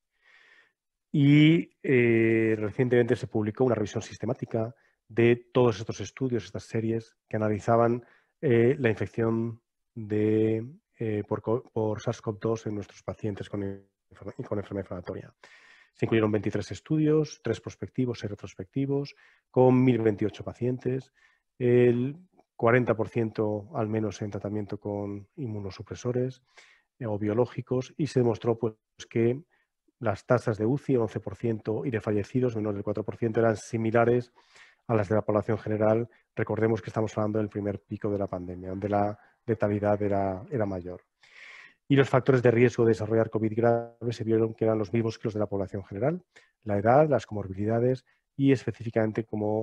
Y eh, recientemente se publicó una revisión sistemática de todos estos estudios, estas series, que analizaban eh, la infección de, eh, por, por SARS CoV dos en nuestros pacientes con, con enfermedad inflamatoria. Se incluyeron veintitrés estudios, tres prospectivos y retrospectivos, con mil veintiocho pacientes, el cuarenta por ciento al menos en tratamiento con inmunosupresores eh, o biológicos, y se demostró pues, que las tasas de U C I, once por ciento, y de fallecidos, menos del cuatro por ciento, eran similares a las de la población general. Recordemos que estamos hablando del primer pico de la pandemia, donde la letalidad era, era mayor. Y los factores de riesgo de desarrollar COVID grave se vieron que eran los mismos que los de la población general: la edad, las comorbilidades y específicamente, como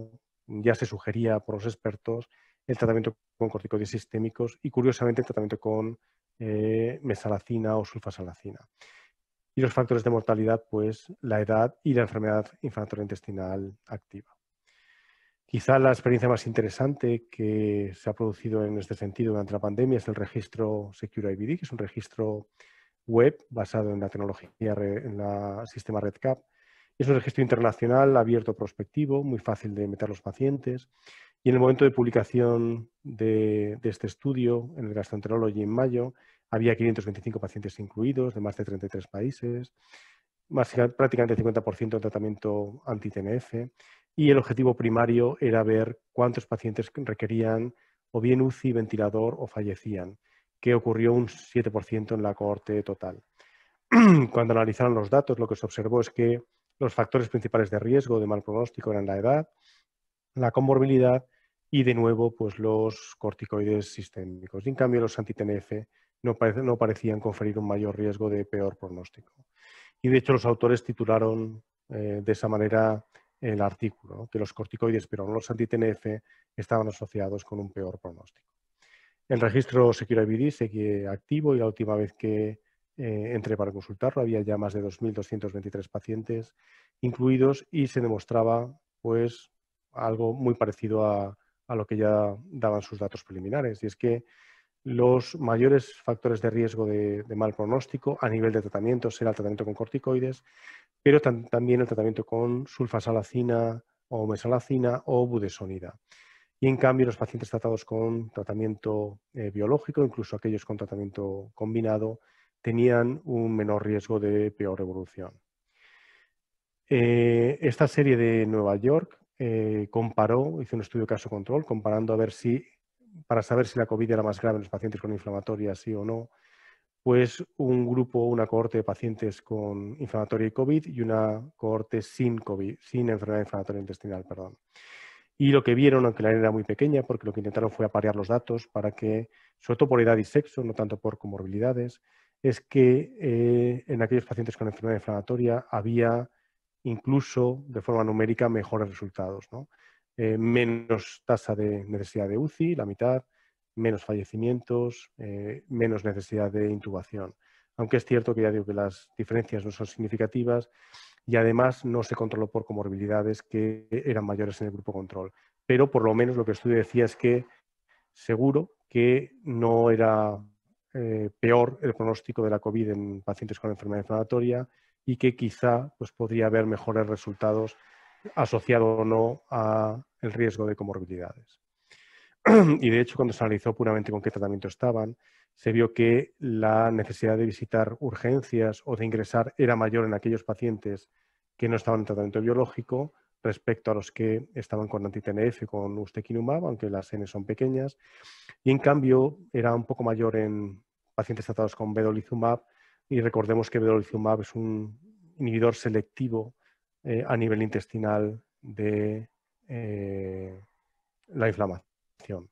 ya se sugería por los expertos el tratamiento con corticoides sistémicos y, curiosamente, el tratamiento con eh, mesalazina o sulfasalazina. Y los factores de mortalidad, pues la edad y la enfermedad inflamatoria intestinal activa. Quizá la experiencia más interesante que se ha producido en este sentido durante la pandemia es el registro Secure I B D, que es un registro web basado en la tecnología, en el sistema REDCap. Es un registro internacional abierto prospectivo, muy fácil de meter los pacientes. Y en el momento de publicación de, de este estudio, en el Gastroenterology en mayo, había quinientos veinticinco pacientes incluidos de más de treinta y tres países, más, prácticamente el cincuenta por ciento de tratamiento anti-T N F. Y el objetivo primario era ver cuántos pacientes requerían o bien U C I, ventilador o fallecían, que ocurrió un siete por ciento en la cohorte total. Cuando analizaron los datos, lo que se observó es que los factores principales de riesgo de mal pronóstico eran la edad, la comorbilidad y, de nuevo, pues los corticoides sistémicos. Y, en cambio, los anti-T N F no, parece, no parecían conferir un mayor riesgo de peor pronóstico. Y, de hecho, los autores titularon eh, de esa manera el artículo, ¿no? Que los corticoides, pero no los anti-T N F, estaban asociados con un peor pronóstico. El registro Secure I B D sigue activo y la última vez que eh, entré para consultarlo había ya más de dos mil doscientos veintitrés pacientes incluidos y se demostraba pues algo muy parecido a, a lo que ya daban sus datos preliminares, y es que los mayores factores de riesgo de, de mal pronóstico a nivel de tratamiento será el tratamiento con corticoides, pero tam también el tratamiento con sulfasalazina o mesalazina o budesonida. Y, en cambio, los pacientes tratados con tratamiento eh, biológico, incluso aquellos con tratamiento combinado, tenían un menor riesgo de peor evolución. Eh, esta serie de Nueva York eh, comparó, hizo un estudio caso-control, comparando a ver si, para saber si la COVID era más grave en los pacientes con inflamatoria, sí o no, pues un grupo, una cohorte de pacientes con inflamatoria y COVID y una cohorte sin COVID, sin enfermedad inflamatoria intestinal, perdón. Y lo que vieron, aunque la N era muy pequeña, porque lo que intentaron fue aparear los datos para que, sobre todo por edad y sexo, no tanto por comorbilidades, es que eh, en aquellos pacientes con enfermedad inflamatoria había incluso de forma numérica mejores resultados, ¿no? Eh, menos tasa de necesidad de U C I, la mitad, menos fallecimientos, eh, menos necesidad de intubación. Aunque es cierto que ya digo que las diferencias no son significativas y además no se controló por comorbilidades que eran mayores en el grupo control. Pero por lo menos lo que el estudio decía es que seguro que no era eh, peor el pronóstico de la COVID en pacientes con enfermedad inflamatoria y que quizá pues, podría haber mejores resultados asociado o no al riesgo de comorbilidades. Y, de hecho, cuando se analizó puramente con qué tratamiento estaban, se vio que la necesidad de visitar urgencias o de ingresar era mayor en aquellos pacientes que no estaban en tratamiento biológico respecto a los que estaban con anti-T N F, con ustekinumab, aunque las N son pequeñas, y, en cambio, era un poco mayor en pacientes tratados con vedolizumab, y recordemos que vedolizumab es un inhibidor selectivo eh, a nivel intestinal de eh, la inflamación.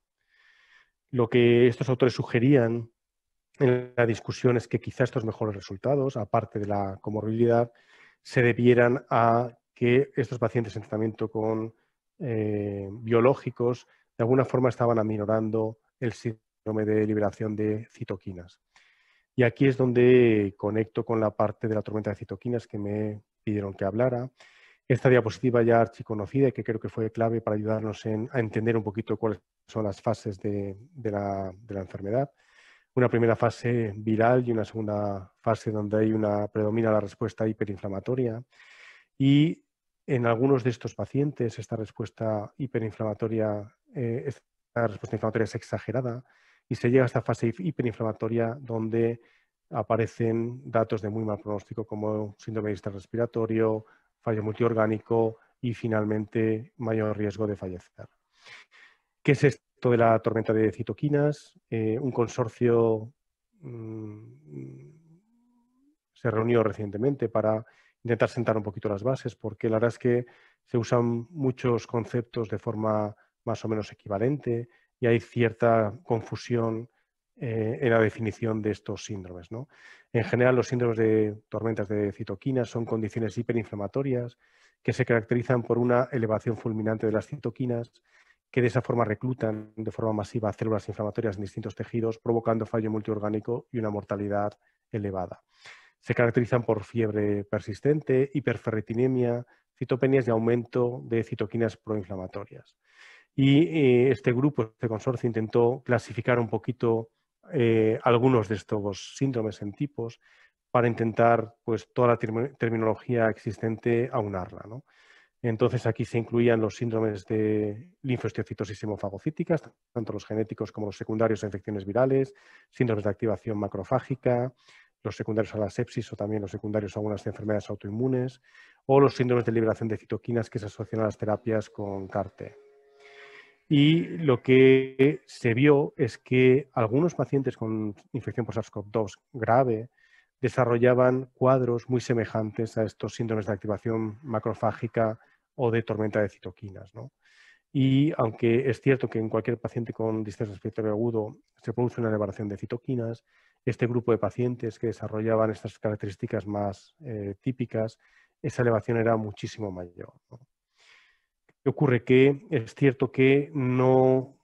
Lo que estos autores sugerían en la discusión es que quizá estos mejores resultados, aparte de la comorbilidad, se debieran a que estos pacientes en tratamiento con eh, biológicos de alguna forma estaban aminorando el síndrome de liberación de citoquinas. Y aquí es donde conecto con la parte de la tormenta de citoquinas que me pidieron que hablara. Esta diapositiva ya archiconocida y que creo que fue clave para ayudarnos en, a entender un poquito cuáles son las fases de, de, la, de la enfermedad. Una primera fase viral y una segunda fase donde hay una, predomina la respuesta hiperinflamatoria. Y en algunos de estos pacientes esta respuesta hiperinflamatoria, eh, esta respuesta inflamatoria es exagerada y se llega a esta fase hiperinflamatoria donde aparecen datos de muy mal pronóstico como síndrome de distrés respiratorio, fallo multiorgánico y, finalmente, mayor riesgo de fallecer. ¿Qué es esto de la tormenta de citoquinas? Eh, un consorcio mmm, se reunió recientemente para intentar sentar un poquito las bases, porque la verdad es que se usan muchos conceptos de forma más o menos equivalente y hay cierta confusión eh, en la definición de estos síndromes, ¿no? En general, los síndromes de tormentas de citoquinas son condiciones hiperinflamatorias que se caracterizan por una elevación fulminante de las citoquinas, que de esa forma reclutan de forma masiva células inflamatorias en distintos tejidos, provocando fallo multiorgánico y una mortalidad elevada. Se caracterizan por fiebre persistente, hiperferritinemia, citopenias y aumento de citoquinas proinflamatorias. Y eh, este grupo, este consorcio, intentó clasificar un poquito eh, algunos de estos síndromes en tipos para intentar, pues, toda la term terminología existente aunarla, ¿no? Entonces, aquí se incluían los síndromes de linfostiocytosis hemofagocíticas, tanto los genéticos como los secundarios a infecciones virales, síndromes de activación macrofágica, los secundarios a la sepsis o también los secundarios a algunas enfermedades autoinmunes, o los síndromes de liberación de citoquinas que se asocian a las terapias con C A R T. Y lo que se vio es que algunos pacientes con infección por SARS CoV dos grave desarrollaban cuadros muy semejantes a estos síndromes de activación macrofágica o de tormenta de citoquinas, ¿no? Y aunque es cierto que en cualquier paciente con distrés respiratorio agudo se produce una elevación de citoquinas, este grupo de pacientes que desarrollaban estas características más eh, típicas, esa elevación era muchísimo mayor, ¿no? ¿Qué ocurre? Que es cierto que no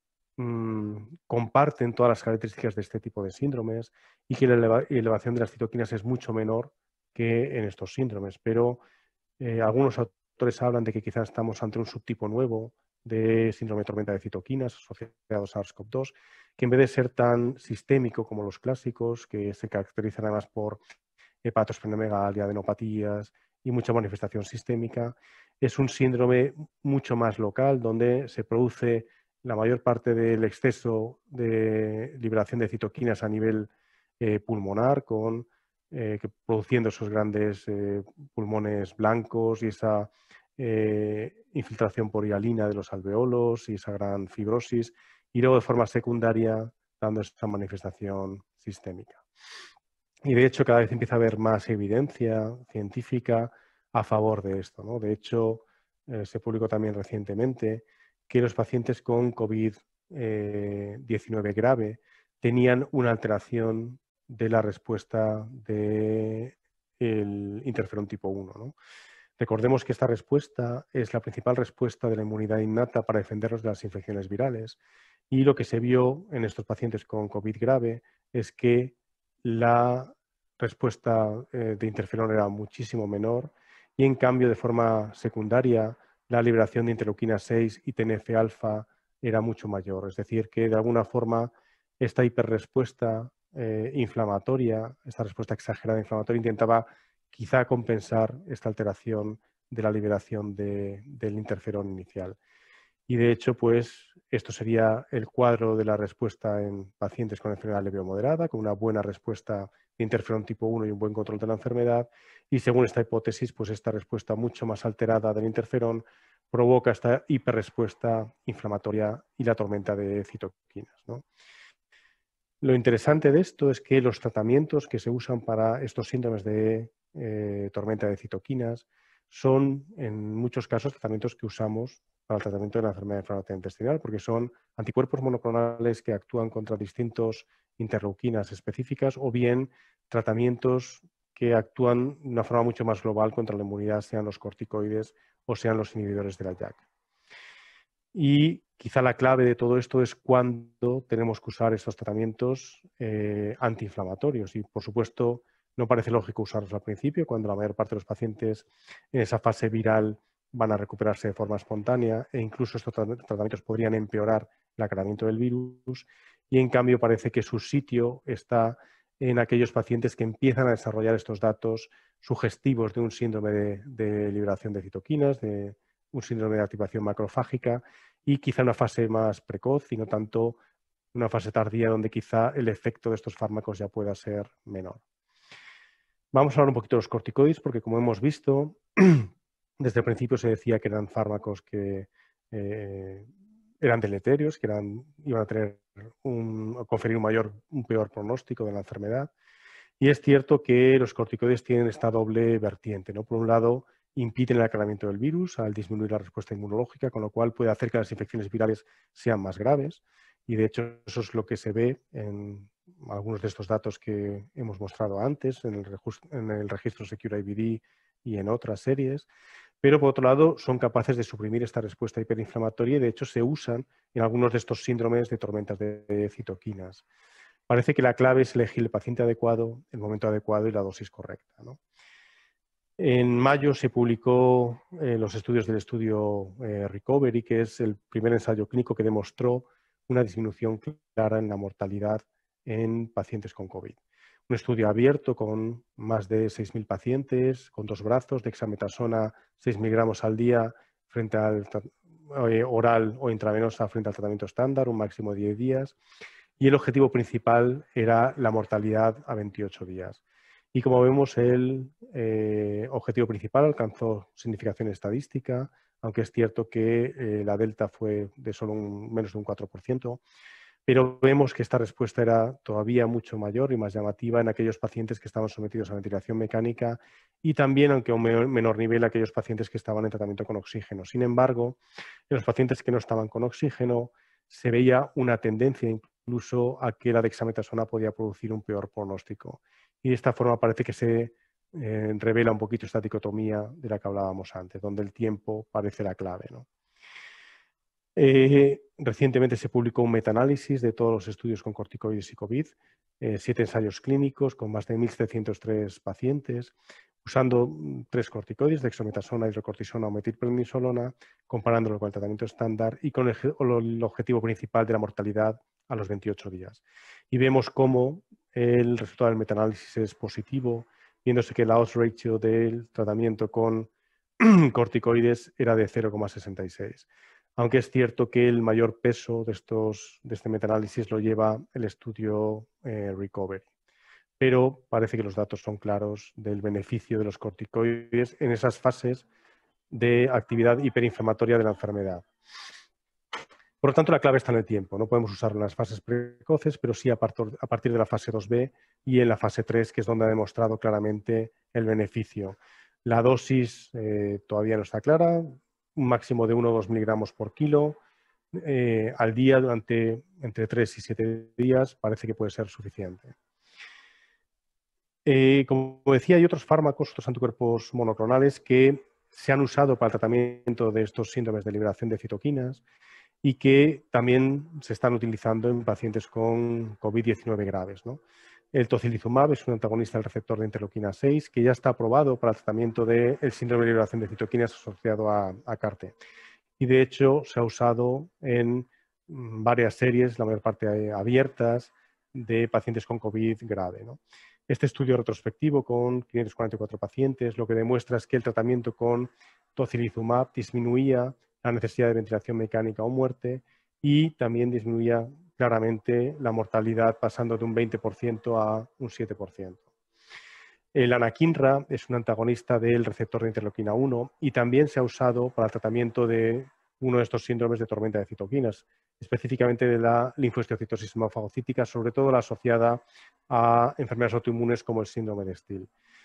mmm, comparten todas las características de este tipo de síndromes y que la eleva elevación de las citoquinas es mucho menor que en estos síndromes, pero eh, algunos autores hablan de que quizás estamos ante un subtipo nuevo de síndrome de tormenta de citoquinas asociado a SARS CoV dos, que en vez de ser tan sistémico como los clásicos, que se caracterizan además por hepatosplenomegalia, adenopatías y mucha manifestación sistémica, es un síndrome mucho más local donde se produce la mayor parte del exceso de liberación de citoquinas a nivel eh, pulmonar, con, eh, que, produciendo esos grandes eh, pulmones blancos y esa eh, infiltración por hialina de los alveolos y esa gran fibrosis, y luego de forma secundaria dando esa manifestación sistémica. Y de hecho cada vez empieza a haber más evidencia científica a favor de esto, ¿no? De hecho, eh, se publicó también recientemente que los pacientes con COVID diecinueve grave tenían una alteración de la respuesta del interferón tipo uno, ¿no? Recordemos que esta respuesta es la principal respuesta de la inmunidad innata para defendernos de las infecciones virales, y lo que se vio en estos pacientes con COVID grave es que la respuesta eh, de interferón era muchísimo menor y en cambio de forma secundaria la liberación de interleuquina seis y T N F alfa era mucho mayor. Es decir, que de alguna forma esta hiperrespuesta eh, inflamatoria, esta respuesta exagerada inflamatoria intentaba quizá compensar esta alteración de la liberación de, del interferón inicial. Y de hecho, pues esto sería el cuadro de la respuesta en pacientes con enfermedad leve o moderada, con una buena respuesta de interferón tipo uno y un buen control de la enfermedad. Y según esta hipótesis, pues esta respuesta mucho más alterada del interferón provoca esta hiperrespuesta inflamatoria y la tormenta de citoquinas, ¿no? Lo interesante de esto es que los tratamientos que se usan para estos síndromes de eh, tormenta de citoquinas son, en muchos casos, tratamientos que usamos para el tratamiento de la enfermedad inflamatoria intestinal, porque son anticuerpos monoclonales que actúan contra distintos interleuquinas específicas o bien tratamientos que actúan de una forma mucho más global contra la inmunidad, sean los corticoides o sean los inhibidores de la J A K. Y quizá la clave de todo esto es cuándo tenemos que usar estos tratamientos eh, antiinflamatorios. Y, por supuesto, no parece lógico usarlos al principio, cuando la mayor parte de los pacientes en esa fase viral van a recuperarse de forma espontánea e incluso estos tratamientos podrían empeorar el aclaramiento del virus. Y, en cambio, parece que su sitio está en aquellos pacientes que empiezan a desarrollar estos datos sugestivos de un síndrome de, de liberación de citoquinas, de un síndrome de activación macrofágica y quizá una fase más precoz y no tanto una fase tardía donde quizá el efecto de estos fármacos ya pueda ser menor. Vamos a hablar un poquito de los corticoides porque, como hemos visto, desde el principio se decía que eran fármacos que eh, eran deleterios, que eran, iban a tener un, a conferir un mayor, un peor pronóstico de la enfermedad. Y es cierto que los corticoides tienen esta doble vertiente, ¿no? Por un lado, impiden el aclaramiento del virus al disminuir la respuesta inmunológica, con lo cual puede hacer que las infecciones virales sean más graves. Y de hecho eso es lo que se ve en algunos de estos datos que hemos mostrado antes, en el, en el registro Secure I V D y en otras series. pero por otro lado son capaces de suprimir esta respuesta hiperinflamatoria y de hecho se usan en algunos de estos síndromes de tormentas de citoquinas. Parece que la clave es elegir el paciente adecuado, el momento adecuado y la dosis correcta, ¿no? En mayo se publicó eh, los estudios del estudio eh, Recovery, que es el primer ensayo clínico que demostró una disminución clara en la mortalidad en pacientes con COVID. Un estudio abierto con más de seis mil pacientes, con dos brazos, dexametasona seis miligramos al día frente al eh, oral o intravenosa frente al tratamiento estándar, un máximo de diez días. Y el objetivo principal era la mortalidad a veintiocho días. Y como vemos, el eh, objetivo principal alcanzó significación estadística, aunque es cierto que eh, la delta fue de solo un, menos de un cuatro por ciento, pero vemos que esta respuesta era todavía mucho mayor y más llamativa en aquellos pacientes que estaban sometidos a ventilación mecánica y también, aunque a un menor nivel, aquellos pacientes que estaban en tratamiento con oxígeno. Sin embargo, en los pacientes que no estaban con oxígeno se veía una tendencia incluso a que la dexametasona podía producir un peor pronóstico. Y de esta forma parece que se eh, revela un poquito esta dicotomía de la que hablábamos antes, donde el tiempo parece la clave, ¿no? Eh, recientemente se publicó un metaanálisis de todos los estudios con corticoides y COVID, eh, siete ensayos clínicos con más de mil setecientos tres pacientes, usando tres corticoides, dexametasona, hidrocortisona o metilprednisolona, comparándolo con el tratamiento estándar y con el, el objetivo principal de la mortalidad a los veintiocho días. Y vemos cómo el resultado del metaanálisis es positivo, viéndose que la odds ratio del tratamiento con corticoides era de cero coma sesenta y seis. Aunque es cierto que el mayor peso de, estos, de este metaanálisis lo lleva el estudio eh, Recovery. Pero parece que los datos son claros del beneficio de los corticoides en esas fases de actividad hiperinflamatoria de la enfermedad. Por lo tanto, la clave está en el tiempo. No podemos usarlo en las fases precoces, pero sí a partir de la fase dos B y en la fase tres, que es donde ha demostrado claramente el beneficio. La dosis eh, todavía no está clara, un máximo de uno o dos miligramos por kilo eh, al día durante entre tres y siete días parece que puede ser suficiente. Eh, como decía, hay otros fármacos, otros anticuerpos monoclonales que se han usado para el tratamiento de estos síndromes de liberación de citoquinas y que también se están utilizando en pacientes con COVID diecinueve graves, ¿no? El tocilizumab es un antagonista del receptor de interleuquina seis que ya está aprobado para el tratamiento del síndrome de liberación de citoquinas asociado a, a CAR-T. Y de hecho se ha usado en varias series, la mayor parte abiertas, de pacientes con COVID grave, ¿no? Este estudio retrospectivo con quinientos cuarenta y cuatro pacientes lo que demuestra es que el tratamiento con tocilizumab disminuía la necesidad de ventilación mecánica o muerte y también disminuía claramente la mortalidad pasando de un veinte por ciento a un siete por ciento. El anakinra es un antagonista del receptor de interleuquina uno y también se ha usado para el tratamiento de uno de estos síndromes de tormenta de citoquinas, específicamente de la linfohistiocytosis hemofagocítica, sobre todo la asociada a enfermedades autoinmunes como el síndrome de Still.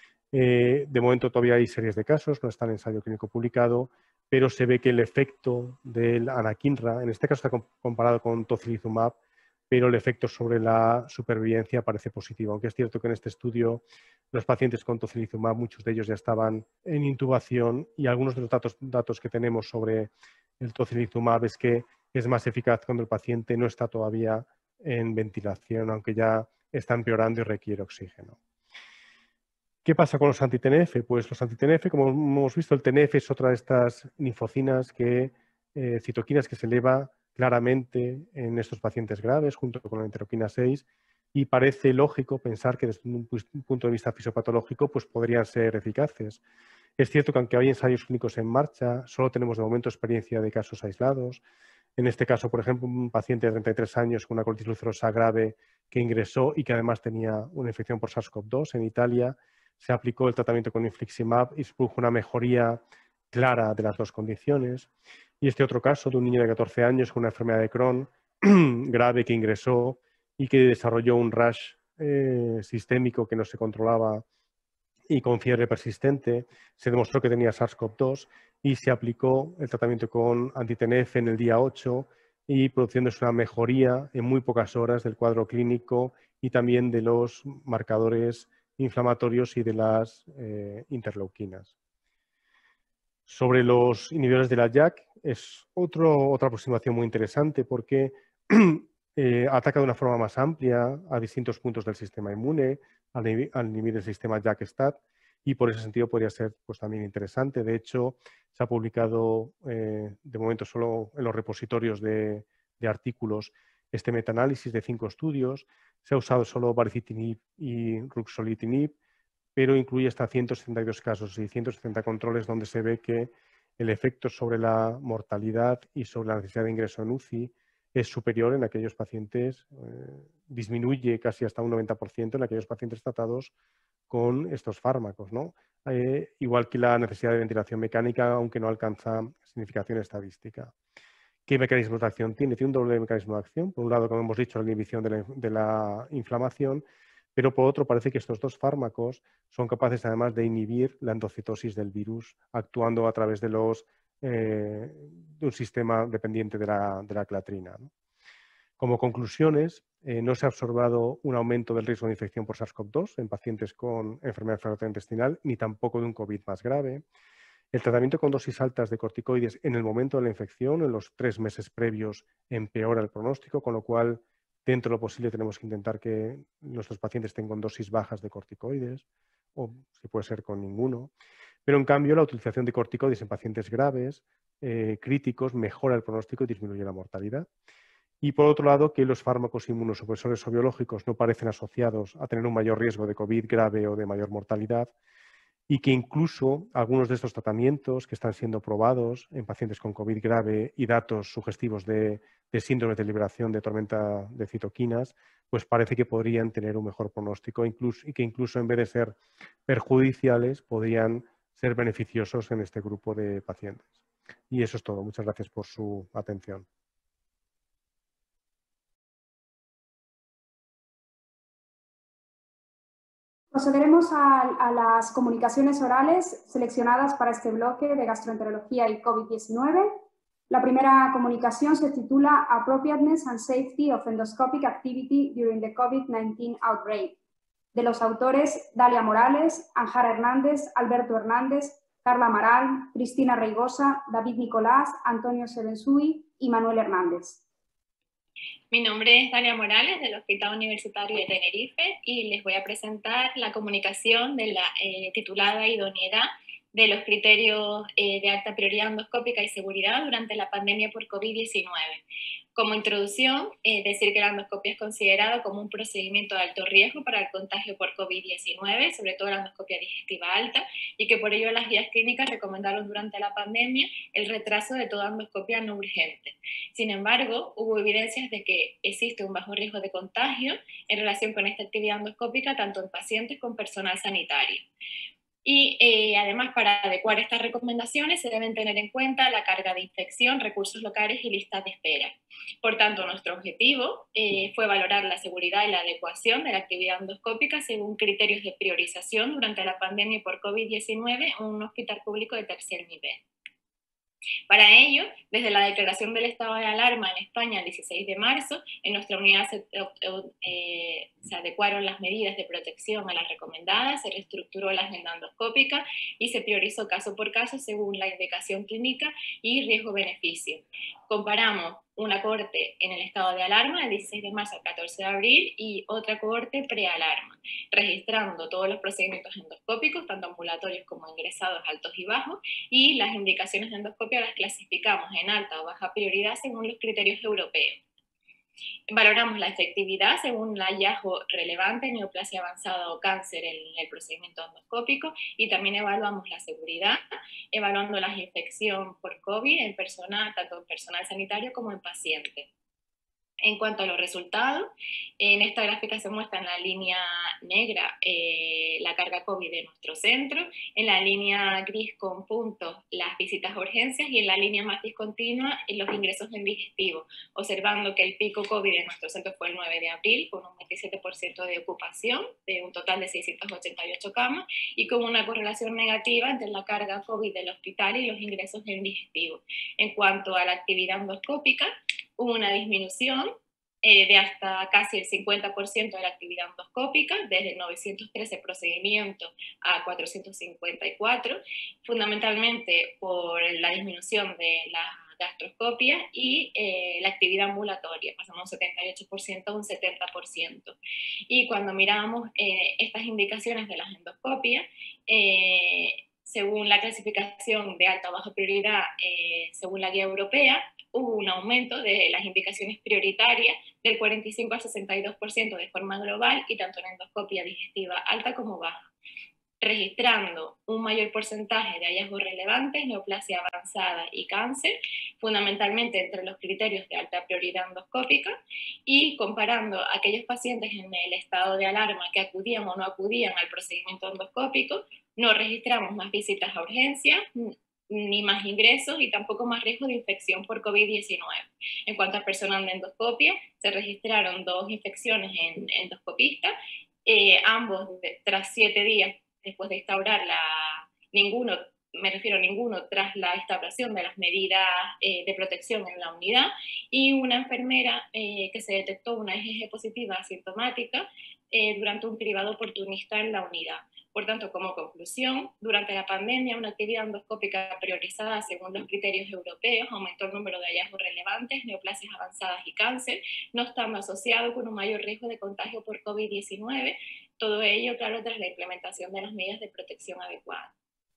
Eh, de momento todavía hay series de casos, no está en ensayo clínico publicado, pero se ve que el efecto del anakinra, en este caso está comparado con tocilizumab, pero el efecto sobre la supervivencia parece positivo, aunque es cierto que en este estudio los pacientes con tocilizumab, muchos de ellos ya estaban en intubación y algunos de los datos, datos que tenemos sobre el tocilizumab es que es más eficaz cuando el paciente no está todavía en ventilación, aunque ya está empeorando y requiere oxígeno. ¿Qué pasa con los anti-T N F? Pues los anti-T N F, como hemos visto, el T N F es otra de estas linfocinas, que, eh, citoquinas que se eleva claramente en estos pacientes graves junto con la interleuquina seis y parece lógico pensar que desde un punto de vista fisiopatológico pues podrían ser eficaces. Es cierto que aunque hay ensayos clínicos en marcha, solo tenemos de momento experiencia de casos aislados. En este caso, por ejemplo, un paciente de treinta y tres años con una colitis ulcerosa grave que ingresó y que además tenía una infección por SARS CoV dos en Italia, se aplicó el tratamiento con infliximab y se produjo una mejoría clara de las dos condiciones. Y este otro caso de un niño de catorce años con una enfermedad de Crohn grave que ingresó y que desarrolló un rash eh, sistémico que no se controlaba y con fiebre persistente, se demostró que tenía SARS CoV dos y se aplicó el tratamiento con anti-T N F en el día ocho y produciéndose una mejoría en muy pocas horas del cuadro clínico y también de los marcadores inflamatorios y de las eh, interleuquinas. Sobre los inhibidores de la J A K, es otro, otra aproximación muy interesante porque eh, ataca de una forma más amplia a distintos puntos del sistema inmune, al, al inhibir el sistema J A K-STAT, y por ese sentido podría ser pues, también interesante. De hecho, se ha publicado eh, de momento solo en los repositorios de, de artículos este metaanálisis de cinco estudios. Se ha usado solo baricitinib y ruxolitinib, pero incluye hasta ciento setenta y dos casos y ciento setenta controles donde se ve que el efecto sobre la mortalidad y sobre la necesidad de ingreso en U C I es superior en aquellos pacientes, eh, disminuye casi hasta un noventa por ciento en aquellos pacientes tratados con estos fármacos, ¿no? Eh, igual que la necesidad de ventilación mecánica, aunque no alcanza significación estadística. ¿Qué mecanismos de acción tiene? Tiene un doble mecanismo de acción. Por un lado, como hemos dicho, la inhibición de la, de la inflamación, pero por otro parece que estos dos fármacos son capaces además de inhibir la endocitosis del virus, actuando a través de, los, eh, de un sistema dependiente de la, de la clatrina, ¿no? Como conclusiones, eh, no se ha observado un aumento del riesgo de infección por SARS CoV dos en pacientes con enfermedad inflamatoria intestinal, ni tampoco de un COVID más grave. El tratamiento con dosis altas de corticoides en el momento de la infección, en los tres meses previos, empeora el pronóstico, con lo cual, dentro de lo posible, tenemos que intentar que nuestros pacientes tengan dosis bajas de corticoides, o si puede ser con ninguno. Pero, en cambio, la utilización de corticoides en pacientes graves, eh, críticos, mejora el pronóstico y disminuye la mortalidad. Y, por otro lado, que los fármacos inmunosupresores o biológicos no parecen asociados a tener un mayor riesgo de COVID grave o de mayor mortalidad, y que incluso algunos de estos tratamientos que están siendo probados en pacientes con COVID grave y datos sugestivos de, de síndrome de liberación de tormenta de citoquinas, pues parece que podrían tener un mejor pronóstico incluso, y que incluso en vez de ser perjudiciales podrían ser beneficiosos en este grupo de pacientes. Y eso es todo. Muchas gracias por su atención. Procederemos a, a las comunicaciones orales seleccionadas para este bloque de gastroenterología y COVID diecinueve. La primera comunicación se titula Appropriateness and Safety of Endoscopic Activity During the COVID nineteen Outbreak, de los autores Dalia Morales, Anjara Hernández, Alberto Hernández, Carla Amaral, Cristina Reigosa, David Nicolás, Antonio Sebensui y Manuel Hernández. Mi nombre es Dalia Morales, del Hospital Universitario de Tenerife, y les voy a presentar la comunicación de la eh, titulada Idoneidad de los criterios eh, de alta prioridad endoscópica y seguridad durante la pandemia por COVID diecinueve. Como introducción, eh, decir que la endoscopia es considerada como un procedimiento de alto riesgo para el contagio por COVID diecinueve, sobre todo la endoscopia digestiva alta, y que por ello las guías clínicas recomendaron durante la pandemia el retraso de toda endoscopia no urgente. Sin embargo, hubo evidencias de que existe un bajo riesgo de contagio en relación con esta actividad endoscópica, tanto en pacientes como personal sanitario. Y eh, además, para adecuar estas recomendaciones se deben tener en cuenta la carga de infección, recursos locales y listas de espera. Por tanto, nuestro objetivo eh, fue valorar la seguridad y la adecuación de la actividad endoscópica según criterios de priorización durante la pandemia por COVID diecinueve en un hospital público de tercer nivel. Para ello, desde la declaración del estado de alarma en España el dieciséis de marzo, en nuestra unidad se, eh, se adecuaron las medidas de protección a las recomendadas, se reestructuró la agenda endoscópica y se priorizó caso por caso según la indicación clínica y riesgo-beneficio. Comparamos una cohorte en el estado de alarma del dieciséis de marzo al catorce de abril y otra cohorte prealarma, registrando todos los procedimientos endoscópicos, tanto ambulatorios como ingresados, altos y bajos, y las indicaciones de endoscopia las clasificamos en alta o baja prioridad según los criterios europeos. Valoramos la efectividad según el hallazgo relevante, neoplasia avanzada o cáncer en el procedimiento endoscópico, y también evaluamos la seguridad, evaluando la infección por COVID en personal, tanto en personal sanitario como en pacientes. En cuanto a los resultados, en esta gráfica se muestra en la línea negra eh, la carga COVID de nuestro centro, en la línea gris con puntos las visitas a urgencias y en la línea más discontinua los ingresos en digestivo, observando que el pico COVID de nuestro centro fue el nueve de abril con un veintisiete por ciento de ocupación de un total de seiscientas ochenta y ocho camas y con una correlación negativa entre la carga COVID del hospital y los ingresos en digestivo. En cuanto a la actividad endoscópica, hubo una disminución eh, de hasta casi el cincuenta por ciento de la actividad endoscópica, desde novecientos trece procedimientos a cuatrocientos cincuenta y cuatro, fundamentalmente por la disminución de las gastroscopia y eh, la actividad ambulatoria, pasamos un setenta y ocho por ciento a un setenta por ciento. Y cuando miramos eh, estas indicaciones de las endoscopias, eh, según la clasificación de alta o baja prioridad, eh, según la guía europea, hubo un aumento de las indicaciones prioritarias del cuarenta y cinco al sesenta y dos por ciento de forma global y tanto en endoscopia digestiva alta como baja, registrando un mayor porcentaje de hallazgos relevantes, neoplasia avanzada y cáncer, fundamentalmente entre los criterios de alta prioridad endoscópica, y comparando a aquellos pacientes en el estado de alarma que acudían o no acudían al procedimiento endoscópico, no registramos más visitas a urgencias, ni más ingresos y tampoco más riesgo de infección por COVID diecinueve. En cuanto a personal de endoscopia, se registraron dos infecciones en endoscopistas, eh, ambos de, tras siete días después de instaurar la, ninguno, me refiero a ninguno, tras la instauración de las medidas eh, de protección en la unidad, y una enfermera eh, que se detectó una I G G positiva asintomática eh, durante un cribado oportunista en la unidad. Por tanto, como conclusión, durante la pandemia, una actividad endoscópica priorizada según los criterios europeos aumentó el número de hallazgos relevantes, neoplasias avanzadas y cáncer, no estando asociado con un mayor riesgo de contagio por COVID diecinueve. Todo ello, claro, tras la implementación de las medidas de protección adecuadas.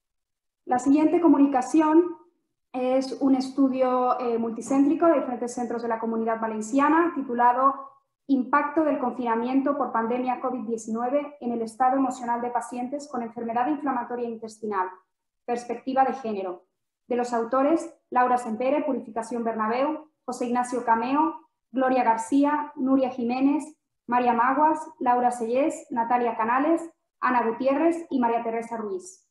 La siguiente comunicación es un estudio eh, multicéntrico de diferentes centros de la Comunidad Valenciana titulado Impacto del confinamiento por pandemia COVID diecinueve en el estado emocional de pacientes con enfermedad inflamatoria intestinal. Perspectiva de género. De los autores Laura Sempere, Purificación Bernabéu, José Ignacio Cameo, Gloria García, Nuria Jiménez, María Maguas, Laura Sellés, Natalia Canales, Ana Gutiérrez y María Teresa Ruiz.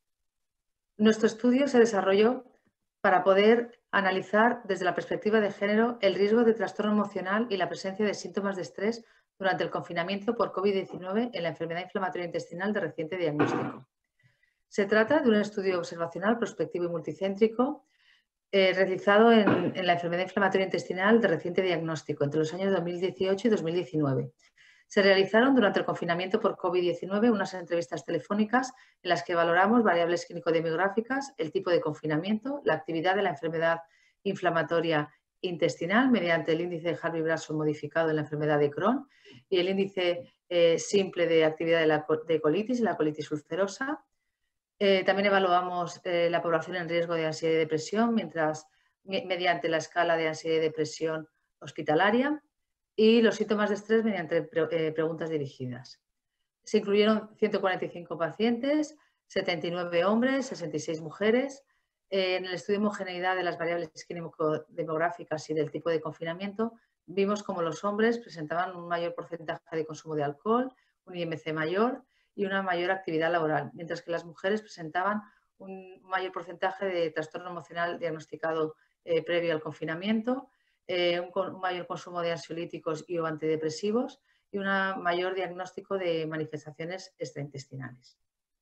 Nuestro estudio se desarrolló para poder analizar desde la perspectiva de género el riesgo de trastorno emocional y la presencia de síntomas de estrés durante el confinamiento por COVID diecinueve en la enfermedad inflamatoria intestinal de reciente diagnóstico. Se trata de un estudio observacional, prospectivo y multicéntrico eh, realizado en, en la enfermedad inflamatoria intestinal de reciente diagnóstico entre los años dos mil dieciocho y dos mil diecinueve. Se realizaron durante el confinamiento por COVID diecinueve unas entrevistas telefónicas en las que valoramos variables clínico-demográficas, el tipo de confinamiento, la actividad de la enfermedad inflamatoria intestinal mediante el índice de Harvey-Brasson modificado en la enfermedad de Crohn y el índice eh, simple de actividad de la de colitis, la colitis ulcerosa. Eh, también evaluamos eh, la población en riesgo de ansiedad y depresión mientras, mediante la escala de ansiedad y depresión hospitalaria, y los síntomas de estrés mediante pre eh, preguntas dirigidas. Se incluyeron ciento cuarenta y cinco pacientes, setenta y nueve hombres, sesenta y seis mujeres. Eh, en el estudio de homogeneidad de las variables clínico-demográficas y del tipo de confinamiento, vimos como los hombres presentaban un mayor porcentaje de consumo de alcohol, un I M C mayor y una mayor actividad laboral, mientras que las mujeres presentaban un mayor porcentaje de trastorno emocional diagnosticado eh, previo al confinamiento, Eh, un, un mayor consumo de ansiolíticos y o antidepresivos y un mayor diagnóstico de manifestaciones extraintestinales.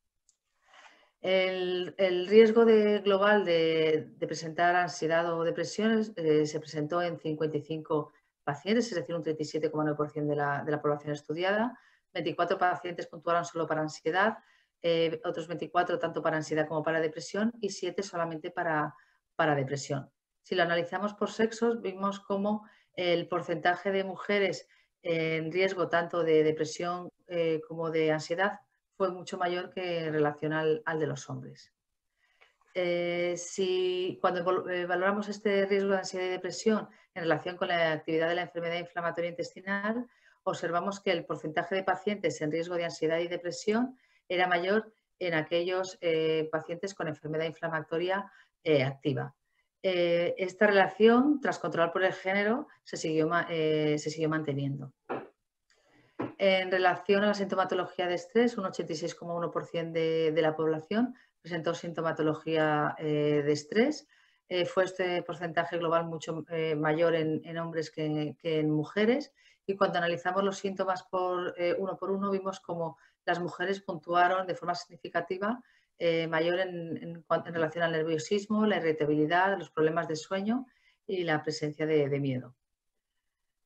El, el riesgo de, global de, de presentar ansiedad o depresión eh, se presentó en cincuenta y cinco pacientes, es decir, un treinta y siete coma nueve por ciento de la, de la población estudiada. veinticuatro pacientes puntuaron solo para ansiedad, eh, otros veinticuatro tanto para ansiedad como para depresión y siete solamente para, para depresión. Si lo analizamos por sexos, vimos cómo el porcentaje de mujeres en riesgo tanto de depresión eh, como de ansiedad fue mucho mayor que en relación al, al de los hombres. Eh, si, cuando valoramos este riesgo de ansiedad y depresión en relación con la actividad de la enfermedad inflamatoria intestinal, observamos que el porcentaje de pacientes en riesgo de ansiedad y depresión era mayor en aquellos eh, pacientes con enfermedad inflamatoria eh, activa. Eh, esta relación, tras controlar por el género, se siguió, eh, se siguió manteniendo. En relación a la sintomatología de estrés, un ochenta y seis coma uno por ciento de, de la población presentó sintomatología eh, de estrés. Eh, fue este porcentaje global mucho eh, mayor en, en hombres que, que en mujeres. Y cuando analizamos los síntomas por, eh, uno por uno, vimos como las mujeres puntuaron de forma significativa Eh, mayor en, en, en relación al nerviosismo, la irritabilidad, los problemas de sueño y la presencia de, de miedo.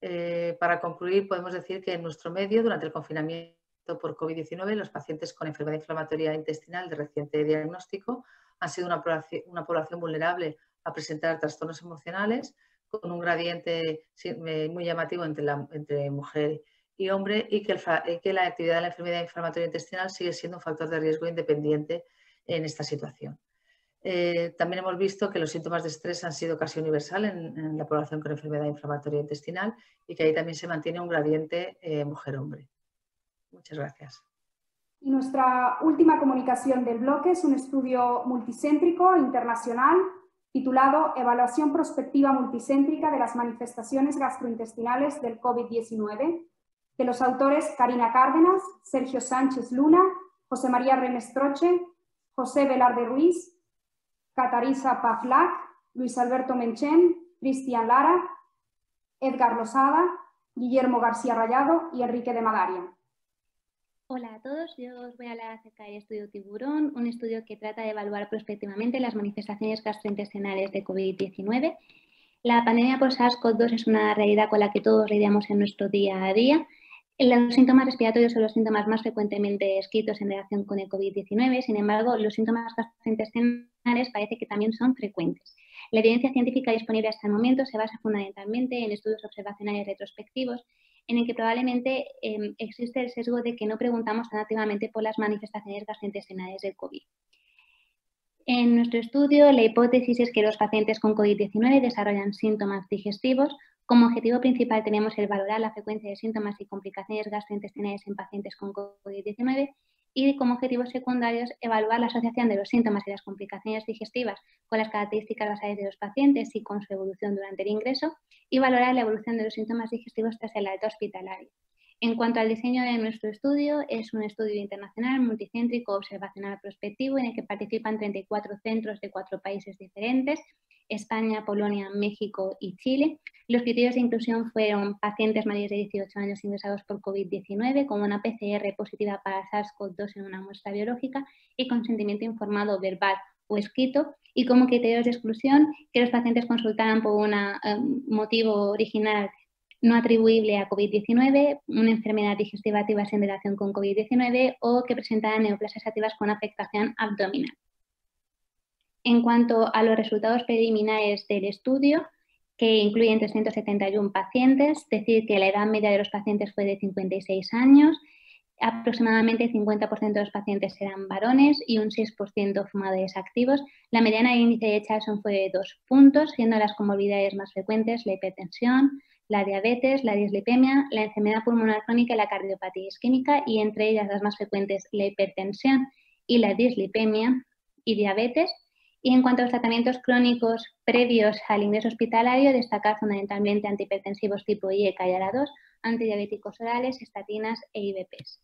Eh, para concluir, podemos decir que en nuestro medio, durante el confinamiento por COVID diecinueve, los pacientes con enfermedad inflamatoria intestinal de reciente diagnóstico han sido una población, una población vulnerable a presentar trastornos emocionales, con un gradiente muy llamativo entre, la, entre mujer y hombre, y que, el, que la actividad de la enfermedad inflamatoria intestinal sigue siendo un factor de riesgo independiente en esta situación. Eh, también hemos visto que los síntomas de estrés han sido casi universal en, en la población con enfermedad inflamatoria intestinal y que ahí también se mantiene un gradiente eh, mujer-hombre. Muchas gracias. Y nuestra última comunicación del bloque es un estudio multicéntrico internacional titulado Evaluación prospectiva multicéntrica de las manifestaciones gastrointestinales del COVID diecinueve, de los autores Karina Cárdenas, Sergio Sánchez Luna, José María Remestroche, José Velarde Ruiz, Catarisa Pavlak, Luis Alberto Menchen, Cristian Lara, Edgar Losada, Guillermo García Rayado y Enrique de Magaria. Hola a todos, yo os voy a hablar acerca del estudio Tiburón, un estudio que trata de evaluar prospectivamente las manifestaciones gastrointestinales de COVID diecinueve. La pandemia por SARS CoV dos es una realidad con la que todos lidiamos en nuestro día a día. Los síntomas respiratorios son los síntomas más frecuentemente descritos en relación con el COVID diecinueve, sin embargo, los síntomas gastrointestinales parece que también son frecuentes. La evidencia científica disponible hasta el momento se basa fundamentalmente en estudios observacionales retrospectivos, en el que probablemente eh, existe el sesgo de que no preguntamos tan activamente por las manifestaciones gastrointestinales del COVID. En nuestro estudio, la hipótesis es que los pacientes con COVID diecinueve desarrollan síntomas digestivos. Como objetivo principal tenemos el valorar la frecuencia de síntomas y complicaciones gastrointestinales en pacientes con COVID diecinueve y como objetivos secundarios evaluar la asociación de los síntomas y las complicaciones digestivas con las características basales de los pacientes y con su evolución durante el ingreso y valorar la evolución de los síntomas digestivos tras el alta hospitalaria. En cuanto al diseño de nuestro estudio, es un estudio internacional, multicéntrico, observacional prospectivo, en el que participan treinta y cuatro centros de cuatro países diferentes, España, Polonia, México y Chile. Los criterios de inclusión fueron pacientes mayores de dieciocho años ingresados por COVID diecinueve con una P C R positiva para SARS CoV dos en una muestra biológica y consentimiento informado verbal o escrito, y como criterios de exclusión que los pacientes consultaran por un um, motivo original no atribuible a COVID diecinueve, una enfermedad digestiva activa sin relación con COVID diecinueve o que presentaran neoplasias activas con afectación abdominal. En cuanto a los resultados preliminares del estudio, que incluyen trescientos setenta y uno pacientes, decir que la edad media de los pacientes fue de cincuenta y seis años, aproximadamente el cincuenta por ciento de los pacientes eran varones y un seis por ciento fumadores activos. La mediana de índice de Charlson fue de dos puntos, siendo las comorbilidades más frecuentes la hipertensión, la diabetes, la dislipemia, la enfermedad pulmonar crónica y la cardiopatía isquémica, y entre ellas las más frecuentes la hipertensión y la dislipemia y diabetes. Y en cuanto a los tratamientos crónicos previos al ingreso hospitalario, destacar fundamentalmente antihipertensivos tipo I E C A y A R A dos, antidiabéticos orales, estatinas e I V Ps.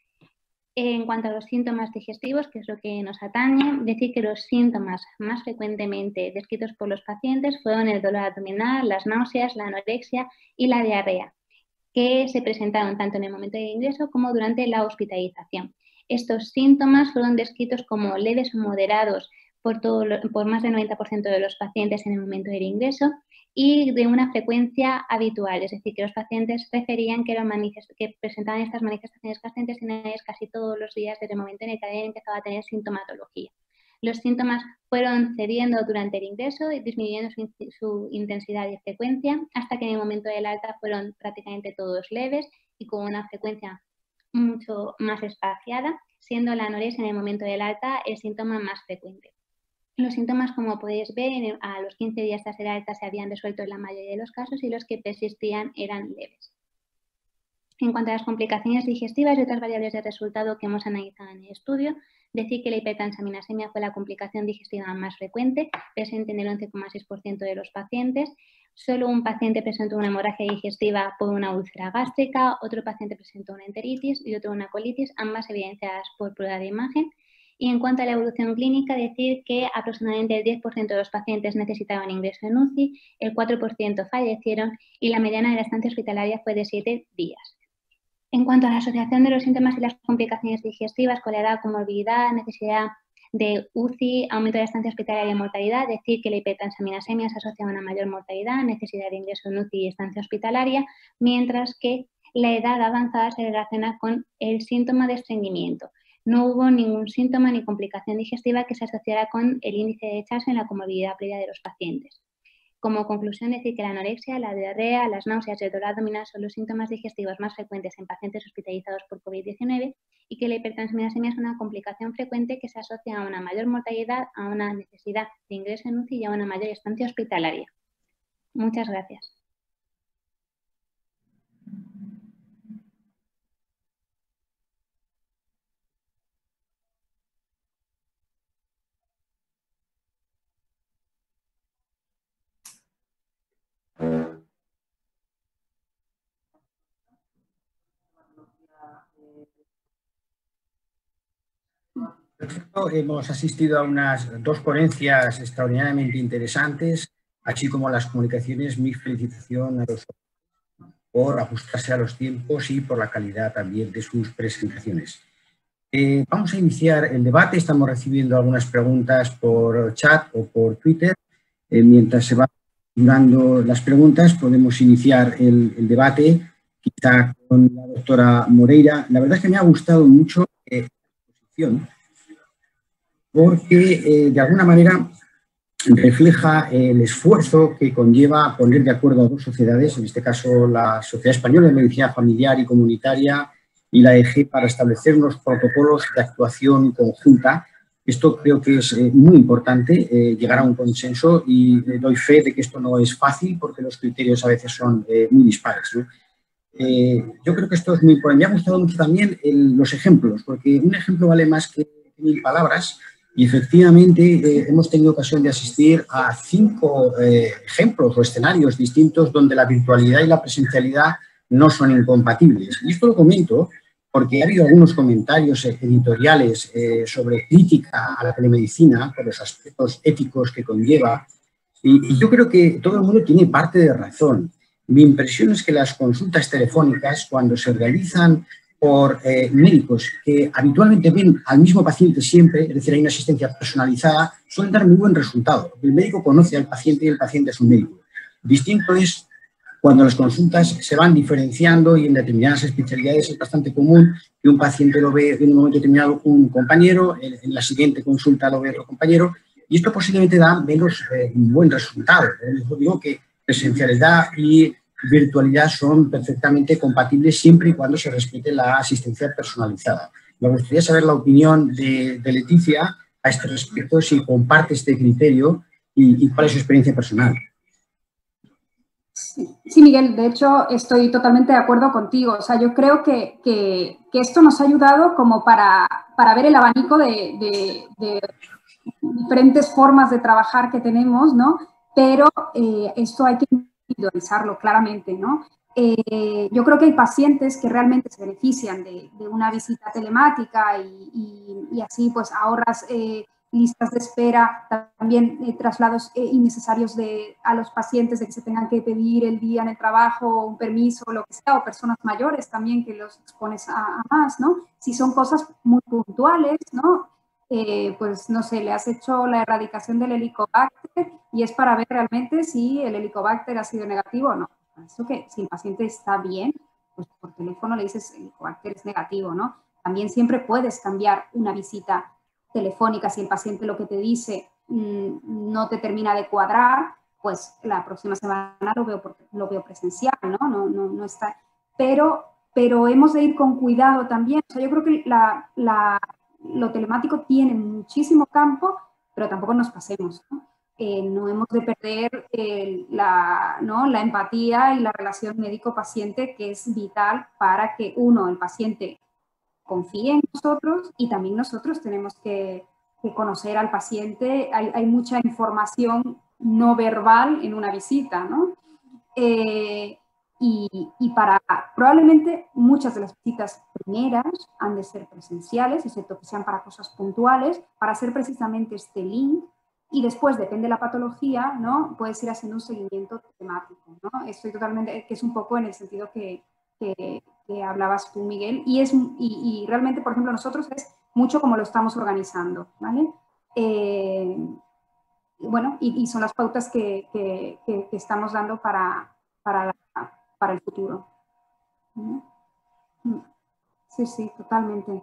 En cuanto a los síntomas digestivos, que es lo que nos atañe, decir que los síntomas más frecuentemente descritos por los pacientes fueron el dolor abdominal, las náuseas, la anorexia y la diarrea, que se presentaron tanto en el momento de ingreso como durante la hospitalización. Estos síntomas fueron descritos como leves o moderados por, todo lo, por más del noventa por ciento de los pacientes en el momento del ingreso y de una frecuencia habitual, es decir, que los pacientes referían que, eran que presentaban estas manifestaciones gastrointestinales casi todos los días desde el momento en el que habían empezado a tener sintomatología. Los síntomas fueron cediendo durante el ingreso y disminuyendo su, su intensidad y frecuencia hasta que en el momento del alta fueron prácticamente todos leves y con una frecuencia mucho más espaciada, siendo la anorexia en el momento del alta el síntoma más frecuente. Los síntomas, como podéis ver, a los quince días tras el alta se habían resuelto en la mayoría de los casos y los que persistían eran leves. En cuanto a las complicaciones digestivas y otras variables de resultado que hemos analizado en el estudio, decir que la hipertransaminasemia fue la complicación digestiva más frecuente, presente en el once coma seis por ciento de los pacientes. Solo un paciente presentó una hemorragia digestiva por una úlcera gástrica, otro paciente presentó una enteritis y otro una colitis, ambas evidenciadas por prueba de imagen. Y en cuanto a la evolución clínica, decir que aproximadamente el diez por ciento de los pacientes necesitaban ingreso en U C I, el cuatro por ciento fallecieron y la mediana de la estancia hospitalaria fue de siete días. En cuanto a la asociación de los síntomas y las complicaciones digestivas con la edad, comorbilidad, necesidad de U C I, aumento de la estancia hospitalaria y mortalidad, decir que la hipertransaminasemia se asocia a una mayor mortalidad, necesidad de ingreso en U C I y estancia hospitalaria, mientras que la edad avanzada se relaciona con el síntoma de estreñimiento. No hubo ningún síntoma ni complicación digestiva que se asociara con el índice de Charson en la comorbilidad previa de los pacientes. Como conclusión, decir que la anorexia, la diarrea, las náuseas y el dolor abdominal son los síntomas digestivos más frecuentes en pacientes hospitalizados por COVID diecinueve y que la hipertransminasemia es una complicación frecuente que se asocia a una mayor mortalidad, a una necesidad de ingreso en U C I y a una mayor estancia hospitalaria. Muchas gracias. Hemos asistido a unas dos ponencias extraordinariamente interesantes, así como a las comunicaciones. Mi felicitación a los por ajustarse a los tiempos y por la calidad también de sus presentaciones. Eh, vamos a iniciar el debate. Estamos recibiendo algunas preguntas por chat o por Twitter. Eh, mientras se van dando las preguntas, podemos iniciar el, el debate, quizá con la doctora Moreira. La verdad es que me ha gustado mucho eh, la exposición, porque eh, de alguna manera refleja el esfuerzo que conlleva poner de acuerdo a dos sociedades, en este caso la Sociedad Española de Medicina Familiar y Comunitaria y la E G, para establecer unos protocolos de actuación conjunta. Esto creo que es eh, muy importante, eh, llegar a un consenso, y eh, doy fe de que esto no es fácil porque los criterios a veces son eh, muy dispares, ¿no? Eh, yo creo que esto es muy importante. Me ha gustado mucho también el, los ejemplos, porque un ejemplo vale más que mil palabras. Y efectivamente eh, hemos tenido ocasión de asistir a cinco eh, ejemplos o escenarios distintos donde la virtualidad y la presencialidad no son incompatibles. Y esto lo comento porque ha habido algunos comentarios editoriales eh, sobre crítica a la telemedicina por los aspectos éticos que conlleva. Y, y yo creo que todo el mundo tiene parte de razón. Mi impresión es que las consultas telefónicas, cuando se realizan por eh, médicos que habitualmente ven al mismo paciente siempre, es decir, hay una asistencia personalizada, suelen dar muy buen resultado. El médico conoce al paciente y el paciente es un médico. Distinto es cuando las consultas se van diferenciando y en determinadas especialidades es bastante común que un paciente lo ve en un momento determinado un compañero, en, en la siguiente consulta lo ve otro compañero, y esto posiblemente da menos eh, un buen resultado. Yo digo que presencialidad y virtualidad son perfectamente compatibles siempre y cuando se respete la asistencia personalizada. Me gustaría saber la opinión de, de Leticia a este respecto, si comparte este criterio y, y cuál es su experiencia personal. Sí, sí, Miguel, de hecho estoy totalmente de acuerdo contigo. O sea, yo creo que, que, que esto nos ha ayudado como para, para ver el abanico de, de, de diferentes formas de trabajar que tenemos, ¿no? Pero eh, esto hay que individualizarlo claramente, ¿no? Eh, yo creo que hay pacientes que realmente se benefician de, de una visita telemática y, y, y así pues ahorras eh, listas de espera, también eh, traslados eh, innecesarios de, a los pacientes de que se tengan que pedir el día en el trabajo, un permiso, lo que sea, o personas mayores también que los expones a, a más, ¿no? Si son cosas muy puntuales, ¿no? Eh, pues no sé, le has hecho la erradicación del helicobacter y es para ver realmente si el helicobacter ha sido negativo o no. Eso que si el paciente está bien, pues por teléfono le dices el helicobacter es negativo, ¿no? También siempre puedes cambiar una visita telefónica si el paciente lo que te dice mmm, no te termina de cuadrar, pues la próxima semana lo veo, lo veo presencial, ¿no? No, no, no está. Pero, pero hemos de ir con cuidado también. O sea, yo creo que la... la lo telemático tiene muchísimo campo, pero tampoco nos pasemos, ¿no? Eh, no hemos de perder eh, la, ¿no? la empatía y la relación médico-paciente, que es vital para que, uno, el paciente confíe en nosotros y también nosotros tenemos que, que conocer al paciente. Hay, hay mucha información no verbal en una visita, ¿no? Eh, Y, y para probablemente muchas de las visitas primeras han de ser presenciales, excepto que sean para cosas puntuales, para hacer precisamente este link. Y después, depende de la patología, ¿no? Puedes ir haciendo un seguimiento temático, ¿no? Estoy totalmente, que es un poco en el sentido que, que, que hablabas tú, Miguel. Y, es, y, y realmente, por ejemplo, nosotros es mucho como lo estamos organizando, ¿vale? Eh, bueno, y, y son las pautas que, que, que, que estamos dando para, para, para el futuro. Sí, sí, totalmente.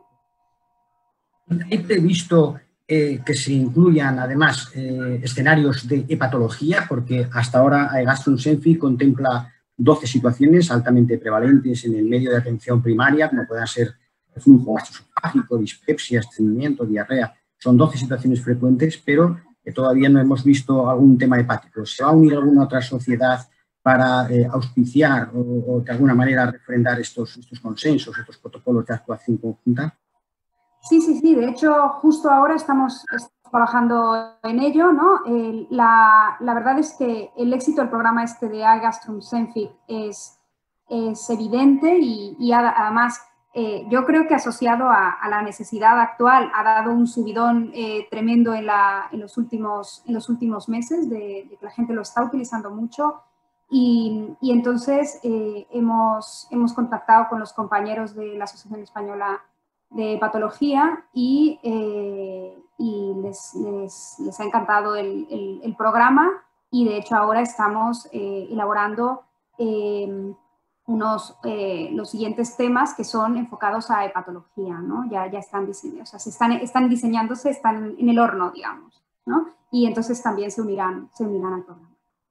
He previsto eh, que se incluyan además eh, escenarios de hepatología, porque hasta ahora Gastronom Senfic contempla doce situaciones altamente prevalentes en el medio de atención primaria, como puedan ser el flujo gastroesofágico, dispepsia, estreñimiento, diarrea. Son doce situaciones frecuentes, pero eh, todavía no hemos visto algún tema hepático. ¿Se va a unir alguna otra sociedad para eh, auspiciar o, o de alguna manera refrendar estos, estos consensos, estos protocolos de actuación conjunta? Sí, sí, sí. De hecho, justo ahora estamos, estamos trabajando en ello, ¿no? Eh, la, la verdad es que el éxito del programa este de Gastronom Senfic es, es evidente y, y además eh, yo creo que asociado a, a la necesidad actual ha dado un subidón eh, tremendo en, la, en, los últimos, en los últimos meses de, de que la gente lo está utilizando mucho. Y, y entonces eh, hemos, hemos contactado con los compañeros de la Asociación Española de Hepatología y, eh, y les, les, les ha encantado el, el, el programa y de hecho ahora estamos eh, elaborando eh, unos, eh, los siguientes temas que son enfocados a hepatología, ¿no? Ya, ya están diseñados, o sea, se están, están diseñándose, están en el horno, digamos, ¿no? Y entonces también se unirán, se unirán al programa.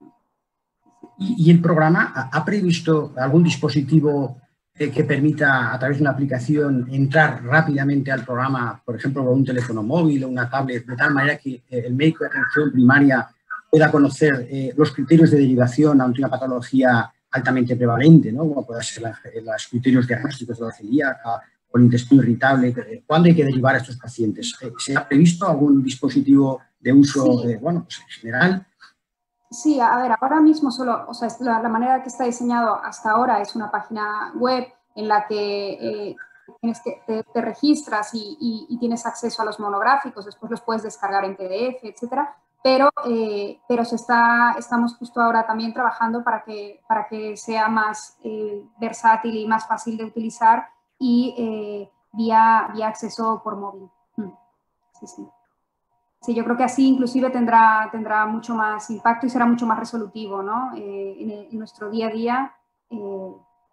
¿Y, y el programa ha, ha previsto algún dispositivo que permita, a través de una aplicación, entrar rápidamente al programa, por ejemplo, con un teléfono móvil o una tablet, de tal manera que el médico de atención primaria pueda conocer eh, los criterios de derivación ante una patología altamente prevalente, ¿no? Como pueden ser la, los criterios diagnósticos de la celíaca o el intestino irritable? ¿Cuándo hay que derivar a estos pacientes? ¿Se ha previsto algún dispositivo de uso, sí. eh, bueno, pues en general? Sí, a ver, ahora mismo solo, o sea, la, la manera que está diseñado hasta ahora es una página web en la que, eh, tienes que te, te registras y, y, y tienes acceso a los monográficos, después los puedes descargar en P D F, etcétera, pero, eh, pero se está, estamos justo ahora también trabajando para que, para que sea más eh, versátil y más fácil de utilizar y eh, vía, vía acceso por móvil. Sí, sí. Sí, yo creo que así inclusive tendrá, tendrá mucho más impacto y será mucho más resolutivo, ¿no? Eh, en, en nuestro día a día eh,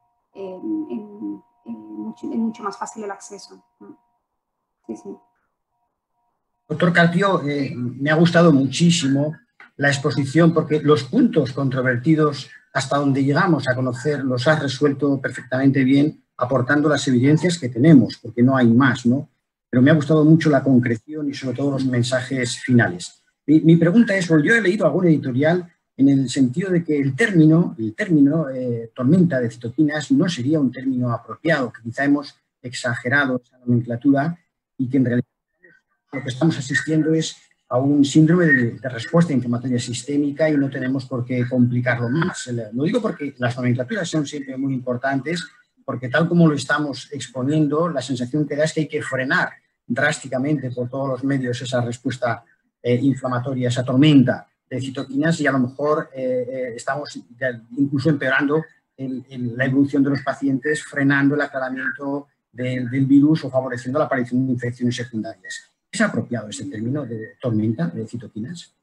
en, en, en, mucho, en mucho más fácil el acceso. Sí, sí. Doctor Carpio, eh, me ha gustado muchísimo la exposición porque los puntos controvertidos hasta donde llegamos a conocer los has resuelto perfectamente bien aportando las evidencias que tenemos, porque no hay más, ¿no? Pero me ha gustado mucho la concreción y sobre todo los mensajes finales. Mi, mi pregunta es, bueno, yo he leído algún editorial en el sentido de que el término, el término eh, tormenta de citoquinas no sería un término apropiado, que quizá hemos exagerado esa nomenclatura y que en realidad lo que estamos asistiendo es a un síndrome de, de respuesta inflamatoria sistémica y no tenemos por qué complicarlo más. Lo digo porque las nomenclaturas son siempre muy importantes, porque tal como lo estamos exponiendo, la sensación que da es que hay que frenar drásticamente por todos los medios esa respuesta eh, inflamatoria, esa tormenta de citoquinas y a lo mejor eh, eh, estamos incluso empeorando el, el, la evolución de los pacientes, frenando el aclaramiento del, del virus o favoreciendo la aparición de infecciones secundarias. ¿Es apropiado ese término de tormenta de citoquinas?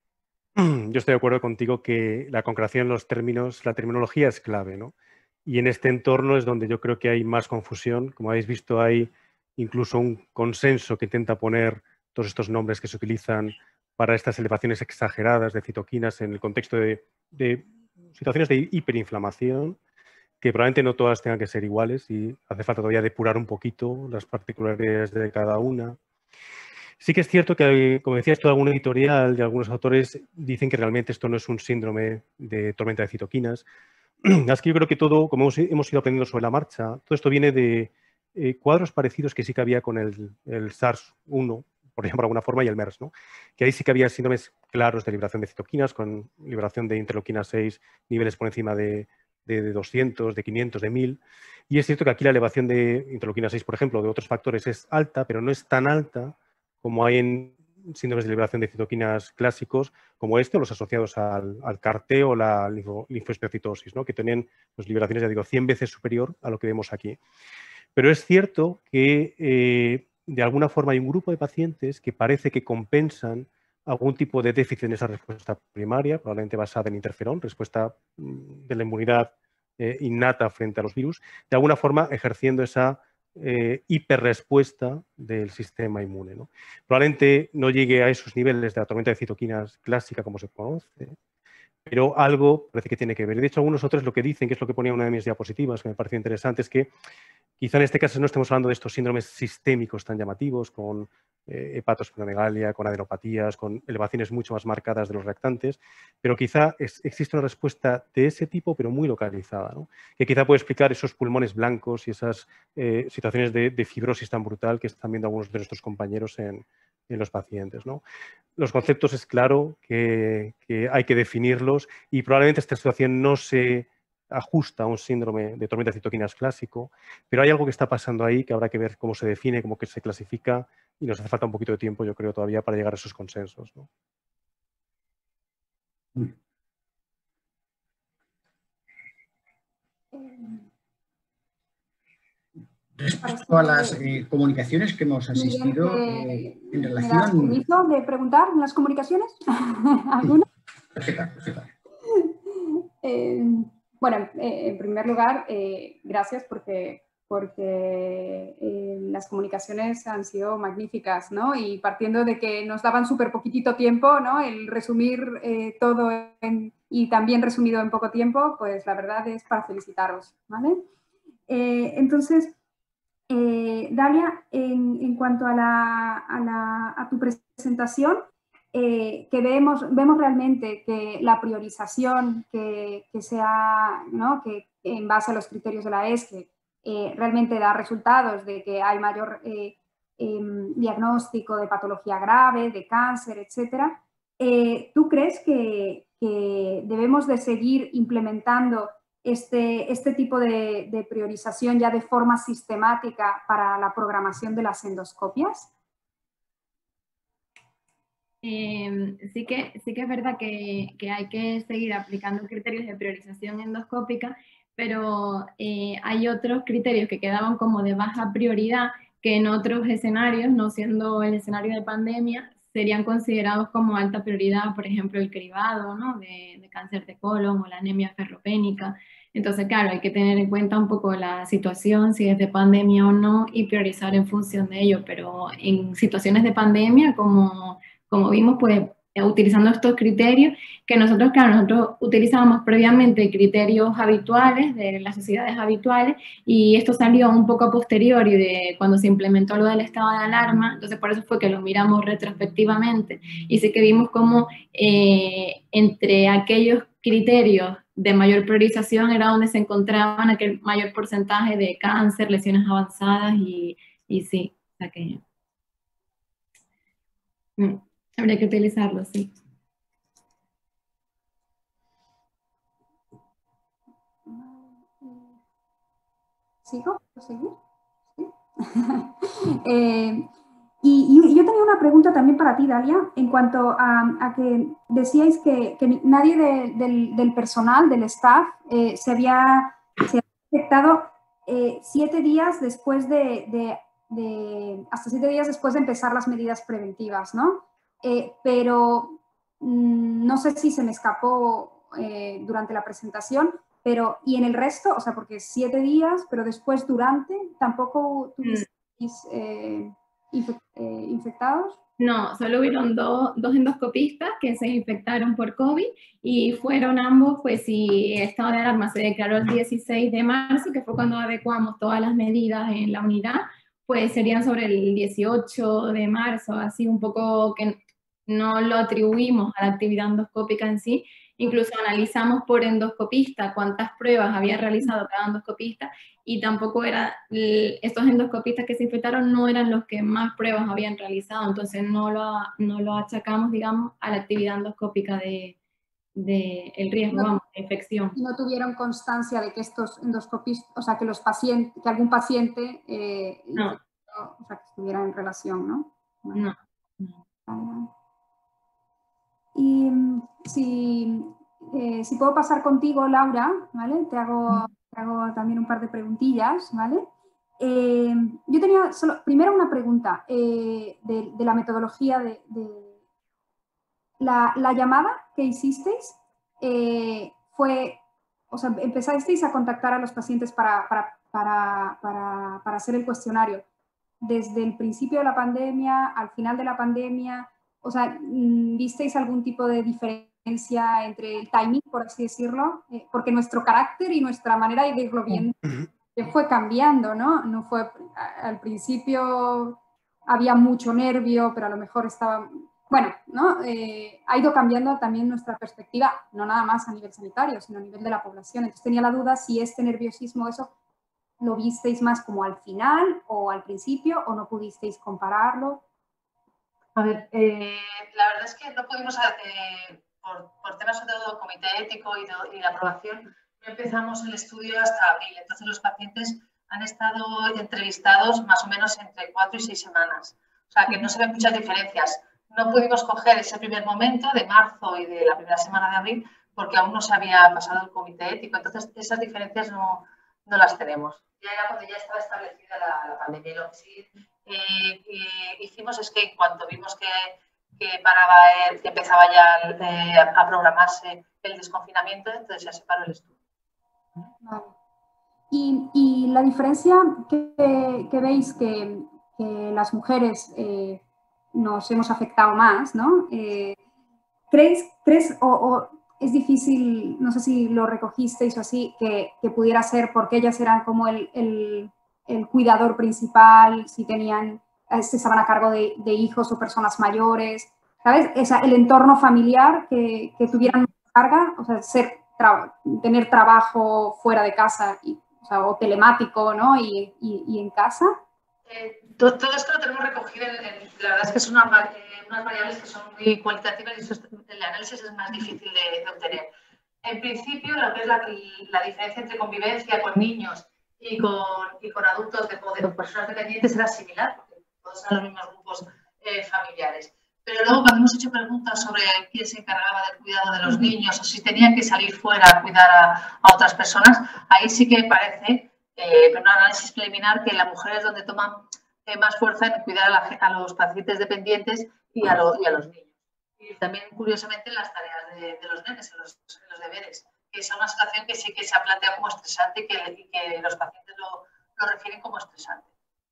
Yo estoy de acuerdo contigo que la concreción en los términos, la terminología es clave, ¿no? Y en este entorno es donde yo creo que hay más confusión. Como habéis visto, hay incluso un consenso que intenta poner todos estos nombres que se utilizan para estas elevaciones exageradas de citoquinas en el contexto de, de situaciones de hiperinflamación, que probablemente no todas tengan que ser iguales y hace falta todavía depurar un poquito las particularidades de cada una. Sí que es cierto que, como decía esto de algún editorial y algunos autores dicen que realmente esto no es un síndrome de tormenta de citoquinas. Es que yo creo que todo, como hemos, hemos ido aprendiendo sobre la marcha, todo esto viene de eh, cuadros parecidos que sí que había con el, el SARS uno, por ejemplo, de alguna forma, y el MERS, ¿no? Que ahí sí que había síndromes claros de liberación de citoquinas, con liberación de interleuquina seis, niveles por encima de, de, de doscientos, de quinientos, de mil. Y es cierto que aquí la elevación de interleuquina seis, por ejemplo, de otros factores es alta, pero no es tan alta como hay en síndromes de liberación de citoquinas clásicos, como este, o los asociados al, al C A R T o la linfo, linfoespecitosis, ¿no? Que tienen pues, liberaciones, ya digo, cien veces superior a lo que vemos aquí. Pero es cierto que eh, de alguna forma hay un grupo de pacientes que parece que compensan algún tipo de déficit en esa respuesta primaria, probablemente basada en interferón, respuesta de la inmunidad eh, innata frente a los virus, de alguna forma ejerciendo esa eh, hiperrespuesta del sistema inmune, ¿no? Probablemente no llegue a esos niveles de la tormenta de citoquinas clásica como se conoce, pero algo parece que tiene que ver. De hecho, algunos otros lo que dicen, que es lo que ponía una de mis diapositivas, que me pareció interesante, es que quizá en este caso no estemos hablando de estos síndromes sistémicos tan llamativos, con eh, hepatosplenomegalia, con adenopatías, con elevaciones mucho más marcadas de los reactantes, pero quizá es, existe una respuesta de ese tipo, pero muy localizada, ¿no? Que quizá puede explicar esos pulmones blancos y esas eh, situaciones de, de fibrosis tan brutal que están viendo algunos de nuestros compañeros en, en los pacientes, ¿no? Los conceptos es claro que, que hay que definirlos y probablemente esta situación no se ajusta a un síndrome de tormenta de citoquinas clásico, pero hay algo que está pasando ahí que habrá que ver cómo se define, cómo que se clasifica y nos hace falta un poquito de tiempo, yo creo, todavía para llegar a esos consensos, ¿no? Respecto a las eh, comunicaciones que hemos asistido, eh, en relación... ¿Me das permiso de preguntar en las comunicaciones? ¿Alguna? Perfecto, perfecto. Eh, bueno, eh, en primer lugar, eh, gracias porque, porque eh, las comunicaciones han sido magníficas, ¿no? Y partiendo de que nos daban súper poquitito tiempo, ¿no? El resumir eh, todo en, y también resumido en poco tiempo, pues la verdad es para felicitaros, ¿vale? Eh, entonces... Eh, Dalia, en, en cuanto a, la, a, la, a tu presentación, eh, que vemos, vemos realmente que la priorización que, que sea, ¿no? que, que en base a los criterios de la E S C E eh, realmente da resultados de que hay mayor eh, eh, diagnóstico de patología grave, de cáncer, etcétera. Eh, ¿Tú crees que, que debemos de seguir implementando Este, este tipo de, de priorización ya de forma sistemática para la programación de las endoscopias? Eh, sí, que, sí que es verdad que, que hay que seguir aplicando criterios de priorización endoscópica, pero eh, hay otros criterios que quedaban como de baja prioridad que en otros escenarios, no siendo el escenario de pandemia, serían considerados como alta prioridad, por ejemplo, el cribado, ¿no? de, de cáncer de colon o la anemia ferropénica. Entonces, claro, hay que tener en cuenta un poco la situación, si es de pandemia o no, y priorizar en función de ello. Pero en situaciones de pandemia, como, como vimos, pues utilizando estos criterios, que nosotros, claro, nosotros utilizábamos previamente criterios habituales, de las sociedades habituales, y esto salió un poco a posteriori de cuando se implementó lo del estado de alarma, entonces por eso fue que lo miramos retrospectivamente, y sí que vimos como eh, entre aquellos criterios de mayor priorización era donde se encontraban aquel mayor porcentaje de cáncer, lesiones avanzadas, y, y sí, o sea que... Mm. Habría que utilizarlo, sí. ¿Sigo? ¿Puedo seguir? ¿Sí? eh, y, y yo tenía una pregunta también para ti, Dalia, en cuanto a, a que decíais que, que nadie de, del, del personal, del staff, eh, se había, se había infectado eh, siete días después de, de, de, hasta siete días después de empezar las medidas preventivas, ¿no? Eh, pero mmm, no sé si se me escapó eh, durante la presentación, pero y en el resto, o sea, porque siete días, pero después durante, tampoco tuvisteis eh, infec eh, infectados. No, solo hubieron do, dos endoscopistas que se infectaron por COVID y fueron ambos, pues si el estado de alarma se declaró el dieciséis de marzo, que fue cuando adecuamos todas las medidas en la unidad, pues serían sobre el dieciocho de marzo, así un poco que no lo atribuimos a la actividad endoscópica en sí. Incluso analizamos por endoscopista cuántas pruebas había realizado cada endoscopista y tampoco era, estos endoscopistas que se infectaron no eran los que más pruebas habían realizado, entonces no lo, no lo achacamos, digamos, a la actividad endoscópica de, de el riesgo, no, vamos, de infección. No tuvieron constancia de que estos endoscopistas, o sea, que los pacientes, que algún paciente eh, no. infectado, o sea, que estuviera en relación, ¿no? No. no. Y si, eh, si puedo pasar contigo, Laura, ¿vale? Te hago, te hago también un par de preguntillas, ¿vale? Eh, yo tenía solo, primero una pregunta eh, de, de la metodología de, de la, la llamada que hicisteis eh, fue, o sea, empezasteis a contactar a los pacientes para, para, para, para, para hacer el cuestionario desde el principio de la pandemia al final de la pandemia, o sea, ¿visteis algún tipo de diferencia entre el timing, por así decirlo? Eh, porque nuestro carácter y nuestra manera de irlo viendo fue cambiando, ¿no? No fue, al principio había mucho nervio, pero a lo mejor estaba, bueno, ¿no? Eh, ha ido cambiando también nuestra perspectiva, no nada más a nivel sanitario, sino a nivel de la población. Entonces tenía la duda si este nerviosismo, eso, ¿lo visteis más como al final o al principio o no pudisteis compararlo? A ver, eh, la verdad es que no pudimos, eh, por, por temas sobre todo comité ético y, de, y la aprobación, no empezamos el estudio hasta abril. Entonces los pacientes han estado entrevistados más o menos entre cuatro y seis semanas. O sea que no se ven muchas diferencias. No pudimos coger ese primer momento de marzo y de la primera semana de abril porque aún no se había pasado el comité ético. Entonces esas diferencias no, no las tenemos. Ya era cuando ya estaba establecida la, la pandemia. Lo que sí eh, eh, hicimos es que en cuanto vimos que, que, paraba el, que empezaba ya eh, a programarse el desconfinamiento, entonces ya se paró el estudio. Vale. Y, y la diferencia que, que veis que, que las mujeres eh, nos hemos afectado más, ¿no? Eh, ¿Crees, crees o, o es difícil, no sé si lo recogisteis o así, que, que pudiera ser porque ellas eran como el, el, el cuidador principal, si tenían, si estaban a cargo de, de hijos o personas mayores, ¿sabes? Esa, el entorno familiar que, que tuvieran carga, o sea, ser, tra tener trabajo fuera de casa, y, o, sea, o telemático, ¿no? Y, y, y en casa. Eh, todo, todo esto lo tenemos recogido, en, en, la verdad es que son unas, eh, unas variables que son muy cualitativas y eso es, el análisis es más difícil de, de obtener. En principio, lo que es la, la diferencia entre convivencia con niños y con, y con adultos de poder, personas dependientes era similar, porque todos eran los mismos grupos eh, familiares. Pero luego, cuando hemos hecho preguntas sobre quién se encargaba del cuidado de los niños o si tenían que salir fuera a cuidar a, a otras personas, ahí sí que parece, eh, un análisis preliminar, que la mujer es donde toman eh, más fuerza en cuidar a, la, a los pacientes dependientes y a, lo, y a los niños. Y también, curiosamente, en las tareas de, de los nenes, en los, en los deberes, que es una situación que sí que se ha planteado como estresante y que, y que los pacientes lo, lo refieren como estresante.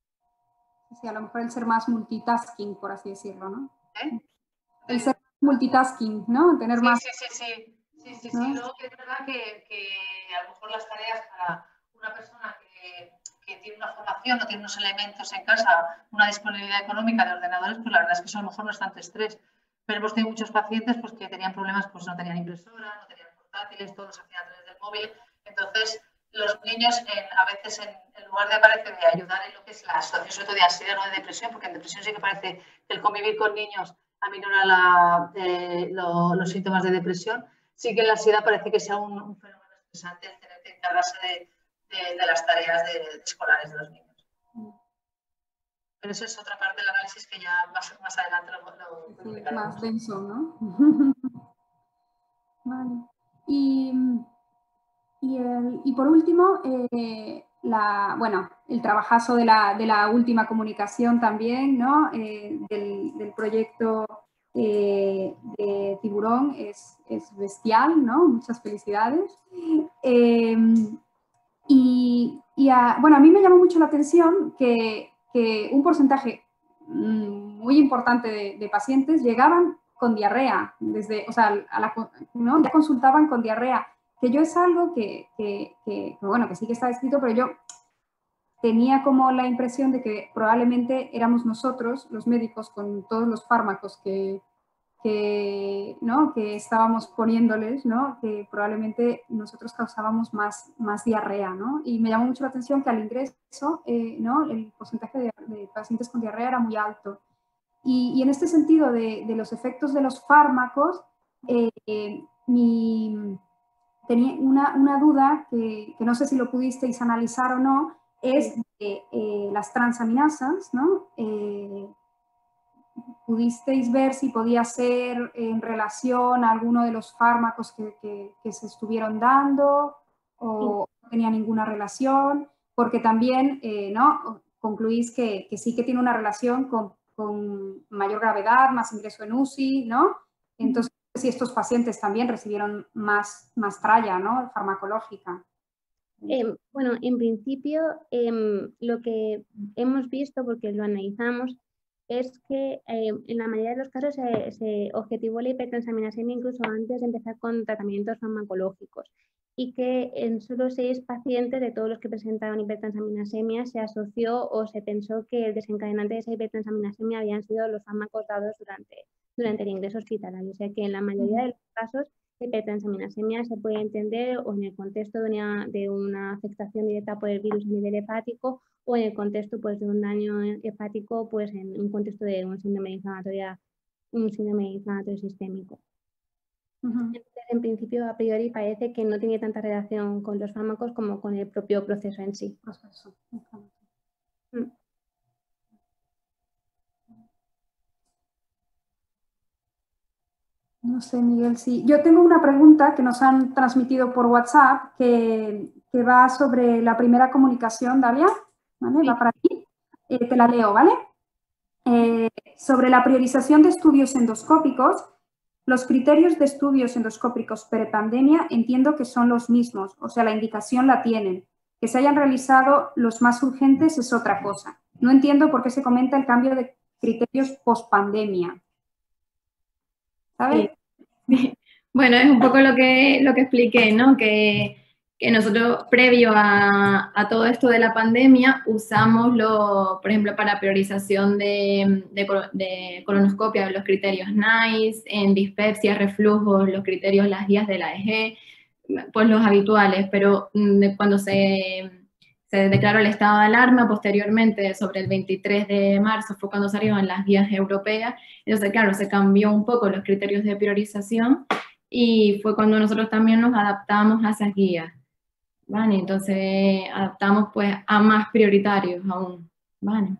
Sí, a lo mejor el ser más multitasking, por así decirlo, ¿no? ¿Eh? El ser multitasking, ¿no? Tener sí, más... Sí, sí, sí. sí, sí, ¿no? sí. Luego que es verdad que, que a lo mejor las tareas para una persona que, que tiene una formación o tiene unos elementos en casa, una disponibilidad económica de ordenadores, pues la verdad es que eso a lo mejor no es tanto estrés. Pero hemos tenido muchos pacientes pues, que tenían problemas, pues no tenían impresora, no tenían portátiles, todos se hacían a través del móvil. Entonces, los niños en, a veces en, en lugar de aparecer de ayudar en lo que es la situación sobre todo de ansiedad o de depresión, porque en depresión sí que parece que el convivir con niños aminora la, eh, lo, los síntomas de depresión, sí que en la ansiedad parece que sea un, un fenómeno estresante el tener que encargarse de, de, de las tareas de, de escolares de los niños. Pero eso es otra parte del análisis que ya más, más adelante lo, lo publicaremos. Sí, más denso, ¿no? Vale. Y, y, el, y por último, eh, la, bueno, el trabajazo de la, de la última comunicación también, ¿no? Eh, del, del proyecto eh, de Tiburón es, es bestial, ¿no? Muchas felicidades. Eh, y, y a, bueno, a mí me llamó mucho la atención que, que un porcentaje muy importante de, de pacientes llegaban con diarrea, desde, o sea, a la, ¿no? Ya consultaban con diarrea, que yo es algo que, que, que, bueno, que sí que está escrito, pero yo tenía como la impresión de que probablemente éramos nosotros, los médicos, con todos los fármacos que, que, ¿no? que estábamos poniéndoles, ¿no? que probablemente nosotros causábamos más, más diarrea, ¿no? Y me llamó mucho la atención que al ingreso, eh, ¿no? el porcentaje de, de pacientes con diarrea era muy alto. Y, y en este sentido de, de los efectos de los fármacos, eh, eh, mi, tenía una, una duda que, que no sé si lo pudisteis analizar o no, es de, eh, las transaminasas, ¿no? Eh, ¿Pudisteis ver si podía ser en relación a alguno de los fármacos que, que, que se estuvieron dando o no tenía ninguna relación? porque también eh, ¿no? concluís que, que sí que tiene una relación con, con mayor gravedad, más ingreso en U C I, ¿no? Entonces, si estos pacientes también recibieron más, más tralla, ¿no? Farmacológica. Eh, bueno, en principio, eh, lo que hemos visto, porque lo analizamos, es que eh, en la mayoría de los casos se, se objetivó la hipertransaminasemia incluso antes de empezar con tratamientos farmacológicos, y que en solo seis pacientes de todos los que presentaban hipertransaminasemia se asoció o se pensó que el desencadenante de esa hipertransaminasemia habían sido los fármacos dados durante, durante el ingreso hospitalario. O sea que en la mayoría de los casos la hipertransaminasemia se puede entender o en el contexto de una, de una afectación directa por el virus a nivel hepático, o en el contexto pues, de un daño hepático pues, en un contexto de un síndrome inflamatorio, un síndrome inflamatorio sistémico. Uh-huh. Entonces, en principio, a priori, parece que no tiene tanta relación con los fármacos como con el propio proceso en sí. Proceso. Uh-huh. No sé, Miguel, sí. Yo tengo una pregunta que nos han transmitido por WhatsApp que, que va sobre la primera comunicación, Dalia. ¿Vale? Sí. Va para ti. Eh, te la leo, ¿vale? Eh, sobre la priorización de estudios endoscópicos, los criterios de estudios endoscópicos prepandemia entiendo que son los mismos, o sea, la indicación la tienen. Que se hayan realizado los más urgentes es otra cosa. No entiendo por qué se comenta el cambio de criterios pospandemia. ¿Sabes? Sí. Bueno, es un poco lo que, lo que expliqué, ¿no? Que, que nosotros, previo a, a todo esto de la pandemia, usamos, lo, por ejemplo, para priorización de, de, de colonoscopia, los criterios NICE, en dispepsia, reflujos, los criterios, las guías de la E G, pues los habituales, pero de cuando se... Se declaró el estado de alarma, posteriormente, sobre el veintitrés de marzo, fue cuando salieron las guías europeas. Entonces, claro, se cambió un poco los criterios de priorización y fue cuando nosotros también nos adaptamos a esas guías. ¿Vale? Entonces, adaptamos pues a más prioritarios aún. ¿Vale?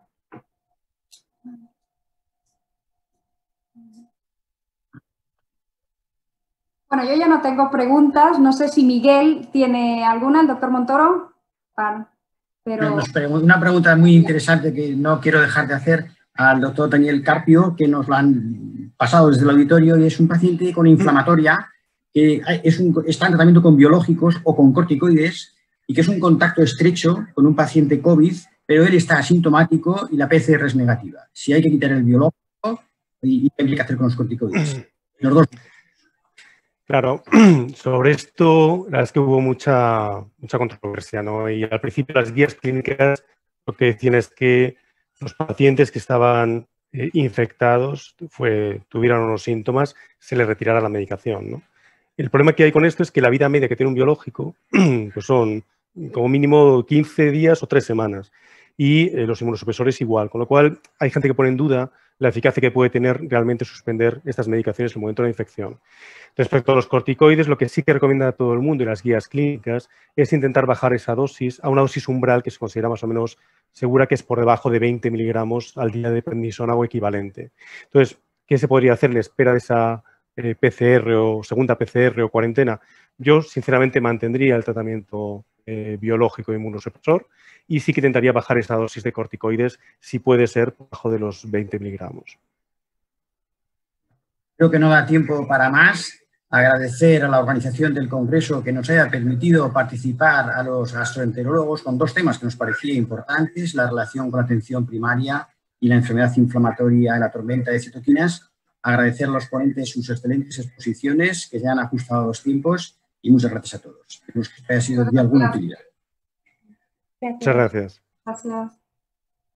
Bueno, yo ya no tengo preguntas. No sé si Miguel tiene alguna, el doctor Montoro. Para... Pero... Una pregunta muy interesante que no quiero dejar de hacer al doctor Daniel Carpio, que nos lo han pasado desde el auditorio, y es un paciente con inflamatoria que es un, está en tratamiento con biológicos o con corticoides y que es un contacto estrecho con un paciente COVID, pero él está asintomático y la P C R es negativa. Si hay que quitar el biológico, ¿y qué hay que hacer con los corticoides? Los dos. Claro, sobre esto la verdad es que hubo mucha, mucha controversia, ¿no? Y al principio las guías clínicas lo que decían es que los pacientes que estaban eh, infectados, fue, tuvieran unos síntomas, se les retirara la medicación, ¿no? El problema que hay con esto es que la vida media que tiene un biológico pues son como mínimo quince días o tres semanas. Y eh, los inmunosupresores igual, con lo cual hay gente que pone en duda la eficacia que puede tener realmente suspender estas medicaciones en el momento de la infección. Respecto a los corticoides, lo que sí que recomienda a todo el mundo y las guías clínicas es intentar bajar esa dosis a una dosis umbral que se considera más o menos segura, que es por debajo de veinte miligramos al día de prednisona o equivalente. Entonces, ¿qué se podría hacer en espera de esa eh, P C R o segunda P C R o cuarentena? Yo, sinceramente, mantendría el tratamiento eh, biológico inmunosupresor y sí que intentaría bajar esa dosis de corticoides, si puede ser, por debajo de los veinte miligramos. Creo que no da tiempo para más. Agradecer a la organización del Congreso que nos haya permitido participar a los gastroenterólogos con dos temas que nos parecían importantes, la relación con la atención primaria y la enfermedad inflamatoria en la tormenta de citoquinas. Agradecer a los ponentes sus excelentes exposiciones que ya han ajustado los tiempos y muchas gracias a todos. Espero que haya sido de alguna utilidad. Muchas gracias. Gracias.